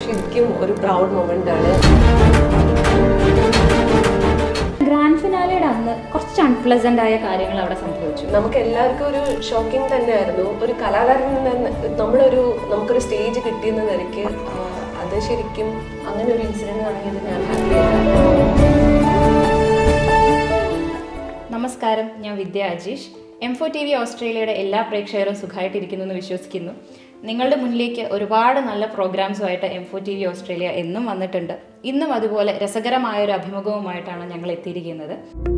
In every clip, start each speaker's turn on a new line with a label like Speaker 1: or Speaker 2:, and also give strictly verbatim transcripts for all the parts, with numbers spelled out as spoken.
Speaker 1: ശരിക്കും ഒരു proud moment ആണ്.
Speaker 2: ഗ്രാൻഡ് ഫിനാലയുടെ അന്ന് കുറച്ച് അൺപ്ലസന്റ് ആയ കാര്യങ്ങൾ അവിടെ സംഭവിച്ചു.
Speaker 1: നമുക്ക് എല്ലാവർക്കും ഒരു ഷോക്കിംഗ് തന്നെയായിരുന്നു. ഒരു കലാകാരൻ നമ്മളൊരു നമുക്കൊരു സ്റ്റേജ് കിട്ടിയെന്ന നിലയ്ക്ക് അത് ശരിക്കും അങ്ങനെ ഒരു ഇൻസിഡന്റ് ആണെങ്കിൽ ഞാൻ ഹാപ്പിയാണ്.
Speaker 2: നമസ്കാരം, ഞാൻ Vidya Ajeesh. M four T V ഓസ്ട്രേലിയയുടെ എല്ലാ പ്രേക്ഷകരും സുഖമായിട്ടിരിക്കുന്നു എന്ന് വിശ്വസിക്കുന്നു. നിങ്ങളുടെ മുന്നിലേക്ക് ഒരുപാട് നല്ല പ്രോഗ്രാംസുമായിട്ട് M four T V Australia എന്നും വന്നിട്ടുണ്ട്. ഇന്നും അതുപോലെ രസകരമായൊരു അഭിമുഖവുമായിട്ടാണ് ഞങ്ങൾ എത്തിയിരിക്കുന്നത്.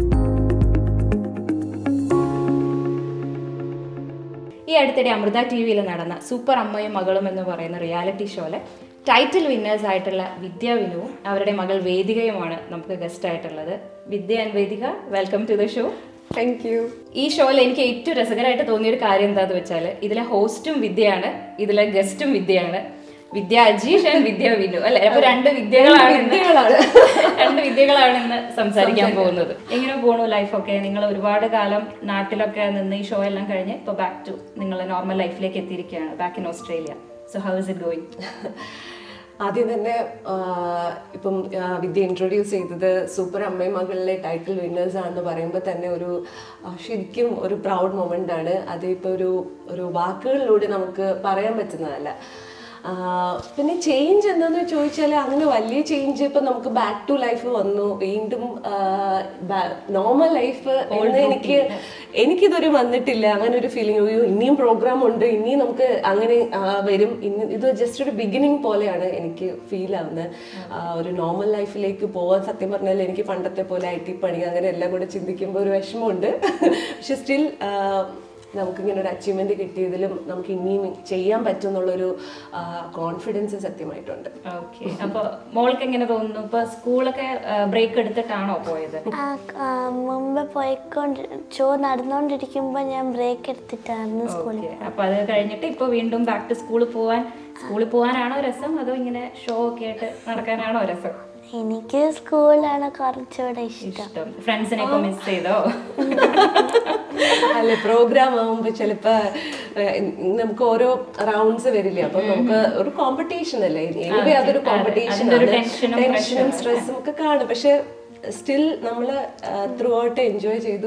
Speaker 2: ഈ അടുത്തിടെ അമൃത ടി വിയിൽ നടന്ന സൂപ്പർ അമ്മയും മകളും എന്ന് പറയുന്ന റിയാലിറ്റി ഷോയിലെ ടൈറ്റിൽ വിന്നേഴ്സ് ആയിട്ടുള്ള വിദ്യ വിനുവും അവരുടെ മകൾ വേദികയുമാണ് നമുക്ക് ഗസ്റ്റ് ആയിട്ടുള്ളത്. Vidya and Vedika, welcome to the show.
Speaker 1: Thank you.
Speaker 2: ഈ ഷോയിൽ എനിക്ക് ഏറ്റവും രസകരമായിട്ട് തോന്നിയൊരു കാര്യം എന്താന്ന് വെച്ചാൽ ഇതിലെ ഹോസ്റ്റും വിദ്യയാണ്, ഇതിലെ ഗസ്റ്റും വിദ്യയാണ്. വിദ്യ അജീഷ് ആൻഡ് വിദ്യ വിനു അല്ലെ? അപ്പൊ രണ്ട് വിദ്യകളാണ് രണ്ട് വിദ്യകളാണ് ഇന്ന് സംസാരിക്കാൻ പോകുന്നത്. എങ്ങനെ പോണു ലൈഫൊക്കെ? നിങ്ങൾ ഒരുപാട് കാലം നാട്ടിലൊക്കെ നിന്ന് ഈ ഷോ എല്ലാം കഴിഞ്ഞ് ഇപ്പൊ ബാക്ക് ടു നിങ്ങളുടെ നോർമൽ ലൈഫിലേക്ക് എത്തിയിരിക്കുകയാണ്, back in Australia. So how is it going?
Speaker 1: ആദ്യം തന്നെ ഇപ്പം വിദ്യ ഇൻട്രൊഡ്യൂസ് ചെയ്തത് സൂപ്പർ അമ്മയും മകളിലെ ടൈറ്റിൽ വിന്നേഴ്സ് ആണെന്ന് പറയുമ്പോൾ തന്നെ ഒരു ശരിക്കും ഒരു പ്രൗഡ് മൊമെന്റ് ആണ്. അതിപ്പോൾ ഒരു ഒരു വാക്കുകളിലൂടെ നമുക്ക് പറയാൻ പറ്റുന്നതല്ല. പിന്നെ ചേഞ്ച് എന്താണെന്ന് ചോദിച്ചാൽ അങ്ങനെ വലിയ ചേഞ്ച് ഇപ്പം നമുക്ക് ബാക്ക് ടു ലൈഫ് വന്നു, വീണ്ടും നോർമൽ ലൈഫ് എന്ന് എനിക്ക് എനിക്കിതൊരു വന്നിട്ടില്ല. അങ്ങനെ ഒരു ഫീലിംഗ്, അയ്യോ ഇനിയും പ്രോഗ്രാം ഉണ്ട്, ഇനിയും നമുക്ക് അങ്ങനെ വരും, ഇനി ഇത് ജസ്റ്റ് ഒരു ബിഗിനിങ് പോലെയാണ് എനിക്ക് ഫീൽ ആവുന്നത്. ഒരു നോർമൽ ലൈഫിലേക്ക് പോകാൻ സത്യം പറഞ്ഞാൽ എനിക്ക് പണ്ടത്തെ പോലെ ഐ ടി പണി അങ്ങനെ എല്ലാം കൂടെ ചിന്തിക്കുമ്പോൾ ഒരു വിഷമമുണ്ട്. പക്ഷെ സ്റ്റിൽ നമുക്കിങ്ങനെ ഒരു അച്ചീവ്മെന്റ് കിട്ടിയതിലും നമുക്ക് ഇനിയും ചെയ്യാൻ പറ്റും എന്നുള്ളൊരു കോൺഫിഡൻസ് സത്യമായിട്ടുണ്ട്.
Speaker 2: ഓക്കെ, അപ്പൊ മോൾക്ക് എങ്ങനെ തോന്നുന്നു? ഇപ്പൊ സ്കൂളൊക്കെ ബ്രേക്ക് എടുത്തിട്ടാണോ പോയത്?
Speaker 3: മുമ്പ് പോയിക്കൊണ്ട് ഷോ നടന്നുകൊണ്ടിരിക്കുമ്പോ ഞാൻ ബ്രേക്ക് എടുത്തിട്ടായിരുന്നു സ്കൂളിൽ.
Speaker 2: അപ്പൊ അത് കഴിഞ്ഞിട്ട് ഇപ്പൊ വീണ്ടും ബാക്ക് ടു സ്കൂളിൽ പോവാൻ സ്കൂളിൽ പോകാനാണോ രസം, അതോ ഇങ്ങനെ ഷോ ഒക്കെ ആയിട്ട് നടക്കാനാണോ രസം?
Speaker 3: എനിക്ക് സ്കൂളാണ് കുറച്ചുകൂടെ ഇഷ്ടം.
Speaker 2: ഫ്രണ്ട്സിനെ ഒക്കെ മിസ് ചെയ്തോ?
Speaker 1: അല്ലെ, പ്രോഗ്രാം ആവുമ്പോ ചിലപ്പോ നമുക്ക് ഓരോ റൗണ്ട്സ് വരില്ലേ, അപ്പൊ നമുക്ക് ഒരു കോമ്പറ്റീഷൻ അല്ലേ, എനിവേ അതൊരു കോമ്പറ്റീഷൻ, ടെൻഷനും സ്ട്രെസ്സും ഒക്കെ കാണും. പക്ഷെ സ്റ്റിൽ നമ്മൾ ത്രൂ ഔട്ട് എൻജോയ് ചെയ്തു.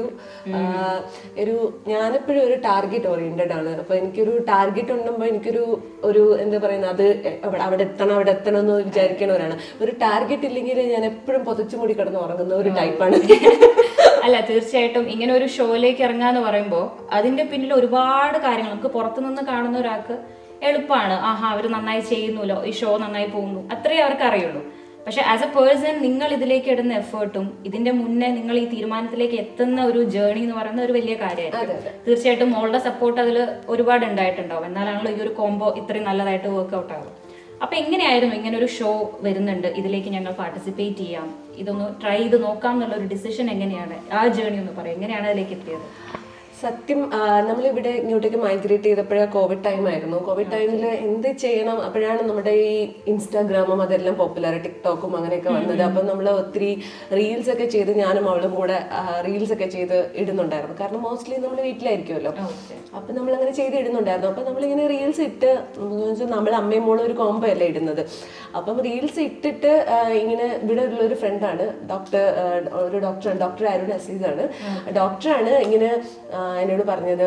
Speaker 1: ഒരു ഞാനെപ്പോഴും ഒരു ടാർഗറ്റ് ഓറിയന്റഡ് ആണ്. അപ്പൊ എനിക്കൊരു ടാർഗറ്റ് ഉണ്ടുമ്പോൾ എനിക്കൊരു ഒരു എന്താ പറയുന്നത്, അത് അവിടെ എത്തണം അവിടെ എത്തണം എന്ന് വിചാരിക്കണവരാണ്. ഒരു ടാർഗറ്റ് ഇല്ലെങ്കിൽ ഞാൻ എപ്പോഴും പൊതച്ചു മൂടി കിടന്ന് ഉറങ്ങുന്ന ഒരു ടൈപ്പാണ്.
Speaker 2: അല്ല, തീർച്ചയായിട്ടും ഇങ്ങനെ ഒരു ഷോയിലേക്ക് ഇറങ്ങാന്ന് പറയുമ്പോൾ അതിന്റെ പിന്നിൽ ഒരുപാട് കാര്യങ്ങൾ നമുക്ക് പുറത്തുനിന്ന് കാണുന്ന ഒരാൾക്ക് എളുപ്പമാണ്. ആഹാ, അവർ നന്നായി ചെയ്യുന്നല്ലോ, ഈ ഷോ നന്നായി പോകുന്നു, അത്രേ അവർക്ക് അറിയുള്ളൂ. പക്ഷെ ആസ് എ പേഴ്സൺ നിങ്ങൾ ഇതിലേക്ക് ഇടുന്ന എഫേർട്ടും ഇതിന്റെ മുന്നേ നിങ്ങൾ ഈ തീരുമാനത്തിലേക്ക് എത്തുന്ന ഒരു ജേർണി എന്ന് പറയുന്ന ഒരു വലിയ കാര്യമായിരിക്കും. തീർച്ചയായിട്ടും മോളുടെ സപ്പോർട്ട് അതിൽ ഒരുപാട് ഉണ്ടായിട്ടുണ്ടാവും, എന്നാലാണല്ലോ ഈ ഒരു കോംബോ ഇത്രയും നല്ലതായിട്ട് വർക്ക്ഔട്ട് ആവും. അപ്പൊ എങ്ങനെയായിരുന്നു ഇങ്ങനെ ഒരു ഷോ വരുന്നുണ്ട്, ഇതിലേക്ക് ഞങ്ങൾ പാർട്ടിസിപ്പേറ്റ് ചെയ്യാം, ഇതൊന്ന് ട്രൈ ചെയ്ത് നോക്കാം എന്നുള്ള ഒരു ഡിസിഷൻ എങ്ങനെയാണ്? ആ ജേർണി ഒന്ന് പറയാം, എങ്ങനെയാണ് അതിലേക്ക് എത്തിയത്?
Speaker 1: സത്യം, നമ്മളിവിടെ ഇങ്ങോട്ടേക്ക് മൈഗ്രേറ്റ് ചെയ്തപ്പോഴാണ് കോവിഡ് ടൈം ആയിരുന്നു. കോവിഡ് ടൈമിൽ എന്ത് ചെയ്യണം, അപ്പോഴാണ് നമ്മുടെ ഈ ഇൻസ്റ്റാഗ്രാമും അതെല്ലാം പോപ്പുലർ, ടിക്ടോക്കും അങ്ങനെയൊക്കെ വന്നത്. അപ്പം നമ്മൾ ഒത്തിരി റീൽസ് ഒക്കെ ചെയ്ത് ഞാനും അവളും കൂടെ റീൽസ് ഒക്കെ ചെയ്ത് ഇടുന്നുണ്ടായിരുന്നു. കാരണം മോസ്റ്റ്ലി നമ്മൾ വീട്ടിലായിരിക്കുമല്ലോ, അപ്പം നമ്മളങ്ങനെ ചെയ്ത് ഇടുന്നുണ്ടായിരുന്നു. അപ്പം നമ്മളിങ്ങനെ റീൽസ് ഇട്ട് നമ്മൾ അമ്മയും മോളും ഒരു കോംബോ അല്ലേ ഇടുന്നത്. അപ്പം റീൽസ് ഇട്ടിട്ട് ഇങ്ങനെ ഇവിടെ ഉള്ളൊരു ഫ്രണ്ടാണ്, ഡോക്ടർ ഒരു ഡോക്ടറാണ്, ഡോക്ടർ അരുൺ അസീസാണ്. ഡോക്ടറാണ് ഇങ്ങനെ എന്നോട് പറഞ്ഞത്,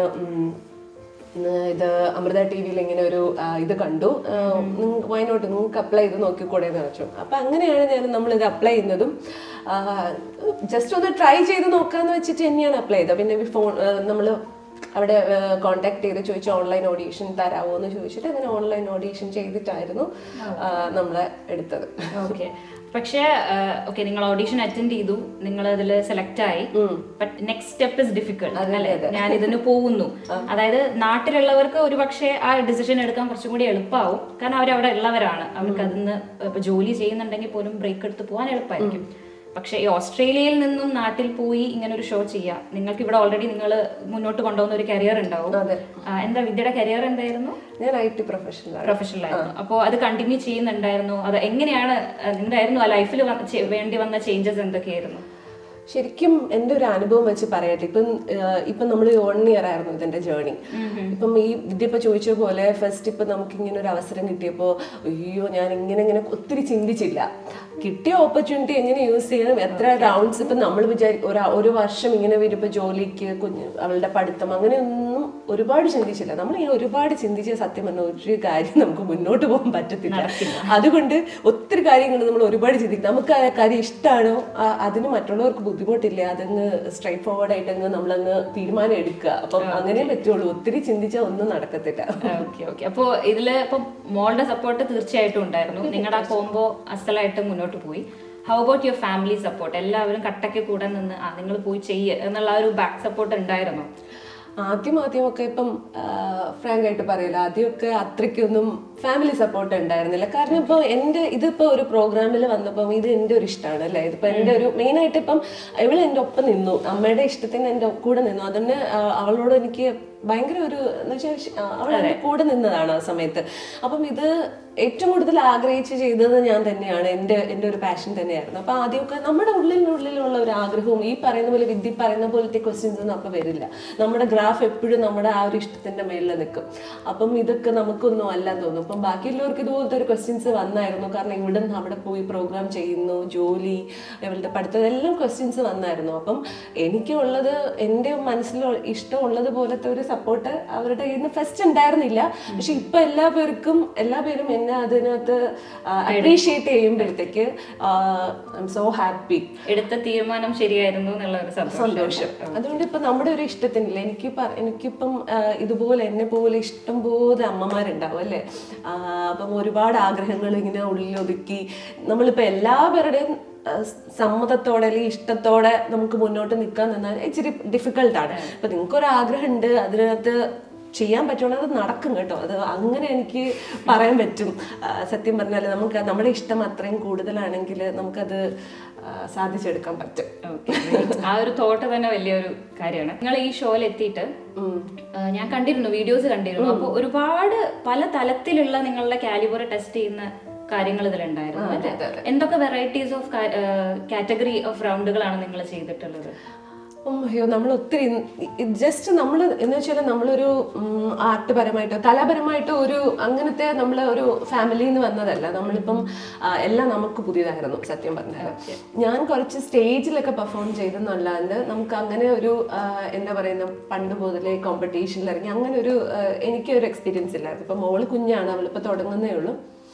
Speaker 1: ഇത് അമൃത ടി വിയിൽ ഇങ്ങനെ ഒരു ഇത് കണ്ടു, വയനാട്ട് നിങ്ങൾക്ക് അപ്ലൈ ചെയ്ത് നോക്കിക്കൂടെ എന്ന് വെച്ചു. അപ്പം അങ്ങനെയാണ് ഞാൻ നമ്മളിത് അപ്ലൈ ചെയ്യുന്നതും ജസ്റ്റ് ഒന്ന് ട്രൈ ചെയ്ത് നോക്കാമെന്ന് വെച്ചിട്ട് തന്നെയാണ് അപ്ലൈ ചെയ്തത്. പിന്നെ ഫോൺ നമ്മൾ അവിടെ കോണ്ടാക്ട് ചെയ്ത് ചോദിച്ചു ഓൺലൈൻ ഓഡീഷൻ തരാമോ എന്ന് ചോദിച്ചിട്ട് അങ്ങനെ ഓൺലൈൻ ഓഡീഷൻ ചെയ്തിട്ടായിരുന്നു നമ്മളെ എടുത്തത്.
Speaker 2: ഓക്കെ, പക്ഷേ ഓക്കെ, നിങ്ങൾ ഓഡീഷൻ അറ്റൻഡ് ചെയ്തു, നിങ്ങൾ അതിൽ സെലക്ട് ആയി. But next step is difficult അല്ലേ? ഞാൻ ഇതിന് പോകുന്നു, അതായത് നാട്ടിലുള്ളവർക്ക് ഒരു പക്ഷേ ആ ഡിസിഷൻ എടുക്കാൻ കുറച്ചും കൂടി എളുപ്പമാവും, കാരണം അവരവിടെ ഉള്ളവരാണ്, അവർക്ക് അതിന്ന് ഇപ്പൊ ജോലി ചെയ്യുന്നുണ്ടെങ്കിൽ പോലും ബ്രേക്ക് എടുത്ത് പോകാൻ എളുപ്പമായിരിക്കും. പക്ഷേ ഈ ഓസ്ട്രേലിയയിൽ നിന്നും നാട്ടിൽ പോയി ഇങ്ങനെ ഒരു ഷോ ചെയ്യാം, നിങ്ങൾക്ക് ഇവിടെ ഓൾറെഡി നിങ്ങൾ മുന്നോട്ട് കൊണ്ടുപോകുന്ന ഒരു കരിയർ ഉണ്ടാവും. എന്താ വിദ്യയുടെ കരിയർ എന്തായിരുന്നു?
Speaker 1: ഞാൻ ഐ ടി പ്രൊഫഷണൽ
Speaker 2: പ്രൊഫഷണൽ ആയിരുന്നു. അപ്പോൾ അത് കണ്ടിന്യൂ ചെയ്യുന്നുണ്ടായിരുന്നു? അത് എങ്ങനെയാണ്, എന്തായിരുന്നു ആ ലൈഫിൽ വേണ്ടി വന്ന ചേഞ്ചസ് എന്തൊക്കെയായിരുന്നു?
Speaker 1: ശരിക്കും എൻ്റെ ഒരു അനുഭവം വെച്ച് പറയട്ടെ. ഇപ്പം ഇപ്പം നമ്മൾ വൺ ഇയർ ആയിരുന്നു ഇതിന്റെ ജേർണി. ഇപ്പം ഈ ഇതിപ്പോ ചോദിച്ച പോലെ ഫസ്റ്റ് ഇപ്പം നമുക്ക് ഇങ്ങനെ ഒരു അവസരം കിട്ടിയപ്പോൾ അയ്യോ ഞാൻ ഇങ്ങനെ ഇങ്ങനെ ഒത്തിരി ചിന്തിച്ചില്ല. കിട്ടിയ ഓപ്പർച്യൂണിറ്റി എങ്ങനെ യൂസ് ചെയ്യണം, എത്ര റൗണ്ട്സ് ഇപ്പം നമ്മൾ വിചാരി ഒരു ഒരു വർഷം ഇങ്ങനെ വരുമ്പോൾ ജോലിക്ക് കുഞ്ഞ് അവളുടെ പഠിത്തം അങ്ങനെയൊന്നും ഒരുപാട് ചിന്തിച്ചില്ല. നമ്മൾ ഈ ഒരുപാട് ചിന്തിച്ച സത്യം പറഞ്ഞ ഒരു കാര്യം നമുക്ക് മുന്നോട്ട് പോകാൻ പറ്റത്തില്ല. അതുകൊണ്ട് ഒത്തിരി കാര്യങ്ങൾ നമ്മൾ ഒരുപാട് ചിന്തിക്കും. നമുക്ക് ആ കാര്യം ഇഷ്ടമാണോ അതിന് മറ്റുള്ളവർക്ക് ബുദ്ധിമുട്ടില്ല, അതങ്ങ് സ്ട്രൈറ്റ് ഫോർവേഡ് ആയിട്ട് അങ്ങ് നമ്മളങ്ങ് തീരുമാനം എടുക്കുക. അപ്പം അങ്ങനെ പറ്റുള്ളൂ. ഒത്തിരി ചിന്തിച്ചാൽ ഒന്നും നടക്കത്തില്ല.
Speaker 2: ഓക്കെ ഓക്കെ അപ്പോൾ ഇതില് ഇപ്പം മോളുടെ സപ്പോർട്ട് തീർച്ചയായിട്ടും ഉണ്ടായിരുന്നു. നിങ്ങളുടെ ആ കോംബോ അസലായിട്ട് മുന്നോട്ട് പോയി. How about your family support? എല്ലാവരും കട്ടയ്ക്ക് കൂടെ നിന്ന് ആ നിങ്ങൾ പോയി ചെയ്യുക എന്നുള്ള ഒരു ബാക്ക് സപ്പോർട്ട് ഉണ്ടായിരുന്നോ?
Speaker 1: ആദ്യം ആദ്യമൊക്കെ ഇപ്പം ഫ്രാങ്ക് ആയിട്ട് പറയില്ല, ആദ്യമൊക്കെ അത്രയ്ക്കൊന്നും ഫാമിലി സപ്പോർട്ട് ഉണ്ടായിരുന്നില്ല. കാരണം ഇപ്പോൾ എൻ്റെ ഇതിപ്പോൾ ഒരു പ്രോഗ്രാമിൽ വന്നപ്പം ഇത് എൻ്റെ ഒരു ഇഷ്ടമാണ് അല്ലേ, ഇതിപ്പോൾ എൻ്റെ ഒരു മെയിനായിട്ട് ഇപ്പം ഇവൾ എൻ്റെ ഒപ്പം നിന്നു, അമ്മയുടെ ഇഷ്ടത്തിന് എൻ്റെ കൂടെ നിന്നു. അതുകൊണ്ട് അവളോട് എനിക്ക് ഭയങ്കര ഒരു എന്ന് വെച്ചാൽ അവൾ എൻ്റെ കൂടെ നിന്നതാണ് ആ സമയത്ത്. അപ്പം ഇത് ഏറ്റവും കൂടുതൽ ആഗ്രഹിച്ച് ചെയ്തത് ഞാൻ തന്നെയാണ്, എൻ്റെ എൻ്റെ ഒരു പാഷൻ തന്നെയായിരുന്നു. അപ്പം ആദ്യമൊക്കെ നമ്മുടെ ഉള്ളിനുള്ളിലുള്ള ഒരു ആഗ്രഹവും ഈ പറയുന്ന പോലെ വിദ്യ പറയുന്ന പോലത്തെ ക്വസ്റ്റ്യൻസ് ഒന്നും അപ്പം വരില്ല. നമ്മുടെ ഗ്രാഫ് എപ്പോഴും നമ്മുടെ ആ ഒരു ഇഷ്ടത്തിൻ്റെ മേളിൽ നിൽക്കും. അപ്പം ഇതൊക്കെ നമുക്കൊന്നും അല്ല തോന്നും. അപ്പം ബാക്കിയുള്ളവർക്ക് ഇതുപോലത്തെ ഒരു ക്വസ്റ്റ്യൻസ് വന്നായിരുന്നു. കാരണം ഇവിടെ നിന്ന് അവിടെ പോയി പ്രോഗ്രാം ചെയ്യുന്നു, ജോലി, ഇവളുടെ പഠിത്തം, എല്ലാം ക്വസ്റ്റ്യൻസ് വന്നായിരുന്നു. അപ്പം എനിക്കുള്ളത് എൻ്റെ മനസ്സിൽ ഇഷ്ടമുള്ളത് പോലത്തെ ഒരു സപ്പോർട്ട് അവരുടെ കയ്യിൽ നിന്ന് ഫസ്റ്റ് ഉണ്ടായിരുന്നില്ല. പക്ഷെ ഇപ്പം എല്ലാ പേർക്കും എല്ലാ പേരും എന്നെ അതിനകത്ത് അപ്രീഷിയേറ്റ് ചെയ്യുമ്പോഴത്തേക്ക് ഐ എം സോ ഹാപ്പി.
Speaker 2: എടുത്ത തീരുമാനം ശരിയായിരുന്നു എന്നുള്ള ഒരു
Speaker 1: സന്തോഷം. അതുകൊണ്ട് ഇപ്പം നമ്മുടെ ഒരു ഇഷ്ടത്തിനില്ല. എനിക്ക് എനിക്കിപ്പം ഇതുപോലെ എന്നെ പോലെ ഇഷ്ടം പോലെ അമ്മമാരുണ്ടാവും അല്ലേ. അപ്പം ഒരുപാട് ആഗ്രഹങ്ങൾ ഇങ്ങനെ ഉള്ളിലൊതുക്കി നമ്മളിപ്പോൾ എല്ലാവരുടെയും സമ്മതത്തോടെ അല്ലെങ്കിൽ ഇഷ്ടത്തോടെ നമുക്ക് മുന്നോട്ട് നിൽക്കാൻ നിന്നാൽ ഇച്ചിരി ഡിഫിക്കൽട്ടാണ്. ഇപ്പം നിങ്ങൾക്കൊരാഗ്രഹം ഉണ്ട്, അതിനകത്ത് ചെയ്യാൻ പറ്റുന്നത് അത് നടക്കും കേട്ടോ. അത് അങ്ങനെ എനിക്ക് പറയാൻ പറ്റും. സത്യം പറഞ്ഞാൽ നമുക്ക് നമ്മുടെ ഇഷ്ടം അത്രയും കൂടുതലാണെങ്കിൽ നമുക്കത് സാധിച്ചെടുക്കാൻ പറ്റും.
Speaker 2: ആ ഒരു തോട്ട് തന്നെ വലിയൊരു കാര്യമാണ്. നിങ്ങൾ ഈ ഷോയിൽ എത്തിയിട്ട് ഞാൻ കണ്ടിരുന്നു, വീഡിയോസ് കണ്ടിരുന്നു. അപ്പോൾ ഒരുപാട് പല തലത്തിലുള്ള നിങ്ങളുടെ കാലിബർ ടെസ്റ്റ് ചെയ്യുന്ന കാര്യങ്ങൾ ഇതിലുണ്ടായിരുന്നു. എന്തൊക്കെ വെറൈറ്റീസ് ഓഫ് കാറ്റഗറി ഓഫ് റൗണ്ടുകളാണ് നിങ്ങൾ ചെയ്തിട്ടുള്ളത്?
Speaker 1: അയ്യോ നമ്മൾ ഒത്തിരി ജസ്റ്റ് നമ്മൾ എന്ന് വെച്ചാൽ നമ്മളൊരു ആർട്ട് പരമായിട്ടോ കലാപരമായിട്ടോ ഒരു അങ്ങനത്തെ നമ്മൾ ഒരു ഫാമിലിയിൽ നിന്ന് വന്നതല്ല. നമ്മളിപ്പം എല്ലാം നമുക്ക് പുതിയതായിരുന്നു സത്യം പറഞ്ഞാൽ. ഞാൻ കുറച്ച് സ്റ്റേജിലൊക്കെ പെർഫോം ചെയ്തെന്നല്ലാണ്ട് നമുക്ക് അങ്ങനെ ഒരു എന്താ പറയുന്ന പണ്ട് മുതലേ കോമ്പറ്റീഷനിൽ ഇറങ്ങി അങ്ങനെ ഒരു എനിക്കൊരു എക്സ്പീരിയൻസ് ഇല്ലായിരുന്നു. ഇപ്പം മോള് കുഞ്ഞാണ്, അവളിപ്പോൾ തുടങ്ങുന്നേ ഉള്ളൂ.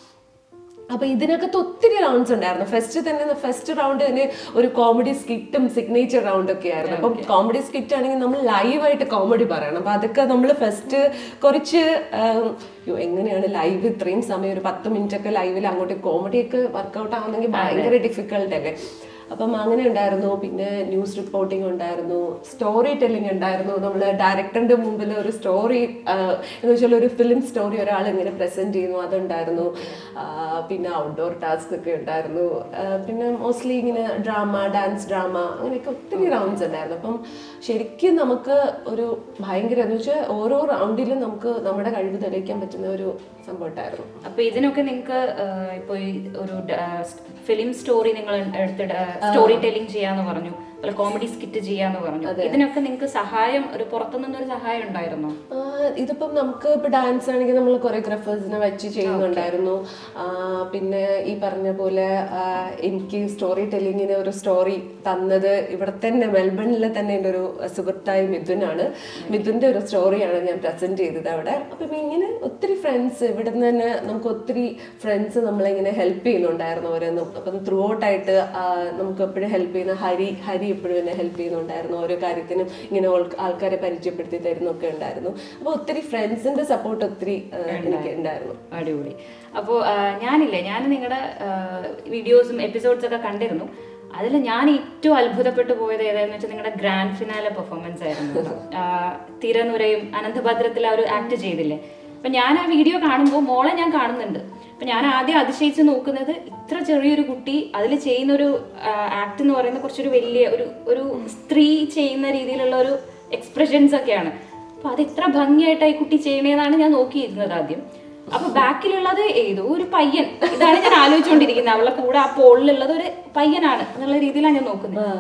Speaker 1: അപ്പൊ ഇതിനകത്ത് ഒത്തിരി റൗണ്ട്സ് ഉണ്ടായിരുന്നു. ഫസ്റ്റ് തന്നെ ഫസ്റ്റ് റൗണ്ട് തന്നെ ഒരു കോമഡി സ്കിറ്റും സിഗ്നേച്ചർ റൗണ്ട് ഒക്കെ ആയിരുന്നു. അപ്പം കോമഡി സ്കിറ്റ് ആണെങ്കിൽ നമ്മൾ ലൈവായിട്ട് കോമഡി പറയണം. അപ്പൊ അതൊക്കെ നമ്മൾ ഫസ്റ്റ് കുറച്ച് എങ്ങനെയാണ് ലൈവ് ഇത്രയും സമയം ഒരു പത്ത് മിനിറ്റ് ഒക്കെ ലൈവിൽ അങ്ങോട്ട് കോമഡിയൊക്കെ വർക്കൗട്ട് ആവുന്നെങ്കിൽ ഭയങ്കര ഡിഫിക്കൽട്ട് അല്ലേ. അപ്പം അങ്ങനെ ഉണ്ടായിരുന്നു. പിന്നെ ന്യൂസ് റിപ്പോർട്ടിംഗ് ഉണ്ടായിരുന്നു, സ്റ്റോറി ടെല്ലിംഗ് ഉണ്ടായിരുന്നു. നമ്മൾ ഡയറക്ടറിന്റെ മുമ്പിൽ ഒരു സ്റ്റോറി എന്ന് വെച്ചാൽ ഒരു ഫിലിം സ്റ്റോറി ഒരാൾ ഇങ്ങനെ പ്രസന്റ് ചെയ്യുന്നു, അതുണ്ടായിരുന്നു. പിന്നെ ഔട്ട്ഡോർ ടാസ്ക് ഒക്കെ ഉണ്ടായിരുന്നു. പിന്നെ മോസ്റ്റ്ലി ഇങ്ങനെ ഡ്രാമ, ഡാൻസ് ഡ്രാമ, അങ്ങനെയൊക്കെ ഒത്തിരി റൗണ്ട്സ് ഉണ്ടായിരുന്നു. അപ്പം ശരിക്കും നമുക്ക് ഒരു ഭയങ്കര എന്ന് വെച്ചാൽ ഓരോ റൗണ്ടിലും നമുക്ക് നമ്മുടെ കഴിവ് തെളിയിക്കാൻ പറ്റുന്ന ഒരു സംഭവം ഉണ്ടായിരുന്നു.
Speaker 2: അപ്പൊ ഇതിനൊക്കെ നിങ്ങൾക്ക് ഇപ്പോൾ ഒരു ഫിലിം സ്റ്റോറി നിങ്ങൾ എടുത്തിട്ട് സ്റ്റോറി ടെല്ലിംഗ് ചെയ്യാന്ന് പറഞ്ഞു, അല്ല കോമഡി സ്കിറ്റ് ചെയ്യാന്ന് പറഞ്ഞു, ഇതിനൊക്കെ നിങ്ങൾക്ക് സഹായം ഒരു പുറത്തുനിന്നൊരു സഹായം ഉണ്ടായിരുന്നോ?
Speaker 1: ഇതിപ്പം നമുക്ക് ഇപ്പൊ ഡാൻസ് ആണെങ്കിൽ നമ്മൾ കൊറിയോഗ്രാഫേഴ്സിനെ വെച്ച് ചെയ്യുന്നുണ്ടായിരുന്നു. പിന്നെ ഈ പറഞ്ഞ പോലെ എനിക്ക് സ്റ്റോറി ടെല്ലിങ്ങിന് ഒരു സ്റ്റോറി തന്നത് ഇവിടെ തന്നെ മെൽബണിലെ തന്നെ എൻ്റെ ഒരു സുഹൃത്തായ മിഥുനാണ്. മിഥുൻ്റെ ഒരു സ്റ്റോറിയാണ് ഞാൻ പ്രസന്റ് ചെയ്തത് അവിടെ. അപ്പം ഇങ്ങനെ ഒത്തിരി ഫ്രണ്ട്സ് ഇവിടെ നിന്ന് തന്നെ നമുക്ക് ഒത്തിരി ഫ്രണ്ട്സ് നമ്മളിങ്ങനെ ഹെൽപ്പ് ചെയ്യുന്നുണ്ടായിരുന്നു ഓരോന്നും. അപ്പം ത്രൂ ഔട്ടായിട്ട് നമുക്ക് എപ്പോഴും ഹെൽപ്പ് ചെയ്യുന്ന ഹരി ഹരി എപ്പോഴും എന്നെ ഹെൽപ്പ് ചെയ്യുന്നുണ്ടായിരുന്നു. ഓരോ കാര്യത്തിനും ഇങ്ങനെ ആൾക്കാരെ പരിചയപ്പെടുത്തി തരുന്നൊക്കെ ഉണ്ടായിരുന്നു. അപ്പോൾ ഒത്തിരി ഫ്രണ്ട്സിന്റെ സപ്പോർട്ട് ഒത്തിരി എനിക്ക് ഉണ്ടായിരുന്നു.
Speaker 2: അടിപൊളി. അപ്പോൾ ഞാനില്ലേ ഞാൻ നിങ്ങളുടെ വീഡിയോസും എപ്പിസോഡ്സ് ഒക്കെ കണ്ടിരുന്നു. അതിൽ ഞാൻ ഏറ്റവും അത്ഭുതപ്പെട്ടു പോയത് ഏതാണെന്ന് വെച്ചാൽ നിങ്ങളുടെ ഗ്രാൻഡ് ഫിനാലെ പെർഫോമൻസ് ആയിരുന്നു. തിരനുരയും അനന്തഭദ്രത്തിൽ ആ ഒരു ആക്ട് ചെയ്തില്ലേ. അപ്പം ഞാൻ ആ വീഡിയോ കാണുമ്പോൾ മോളെ ഞാൻ കാണുന്നുണ്ട്. അപ്പം ഞാൻ ആദ്യം അതിശയിച്ച് നോക്കുന്നത് ഇത്ര ചെറിയൊരു കുട്ടി അതിൽ ചെയ്യുന്നൊരു ആക്ട് എന്ന് പറയുന്നത് കുറച്ചൊരു വലിയ ഒരു ഒരു സ്ത്രീ ചെയ്യുന്ന രീതിയിലുള്ള ഒരു എക്സ്പ്രഷൻസ് ഒക്കെയാണ്. അപ്പം അത് ഇത്ര ഭംഗിയായിട്ട് ഈ കുട്ടി ചെയ്യണേന്നാണ് ഞാൻ നോക്കിയിരുന്നത് ആദ്യം. അപ്പൊ ബാക്കിലുള്ളത് ഏതോ ഒരു പയ്യൻ, ഇതാണ് ഞാൻ ആലോചിച്ചുകൊണ്ടിരിക്കുന്നത്. അവളുടെ കൂടെ ആ പോളിലുള്ളത് ഒരു പയ്യനാണ് എന്നുള്ള രീതിയിലാണ് ഞാൻ നോക്കുന്നത്.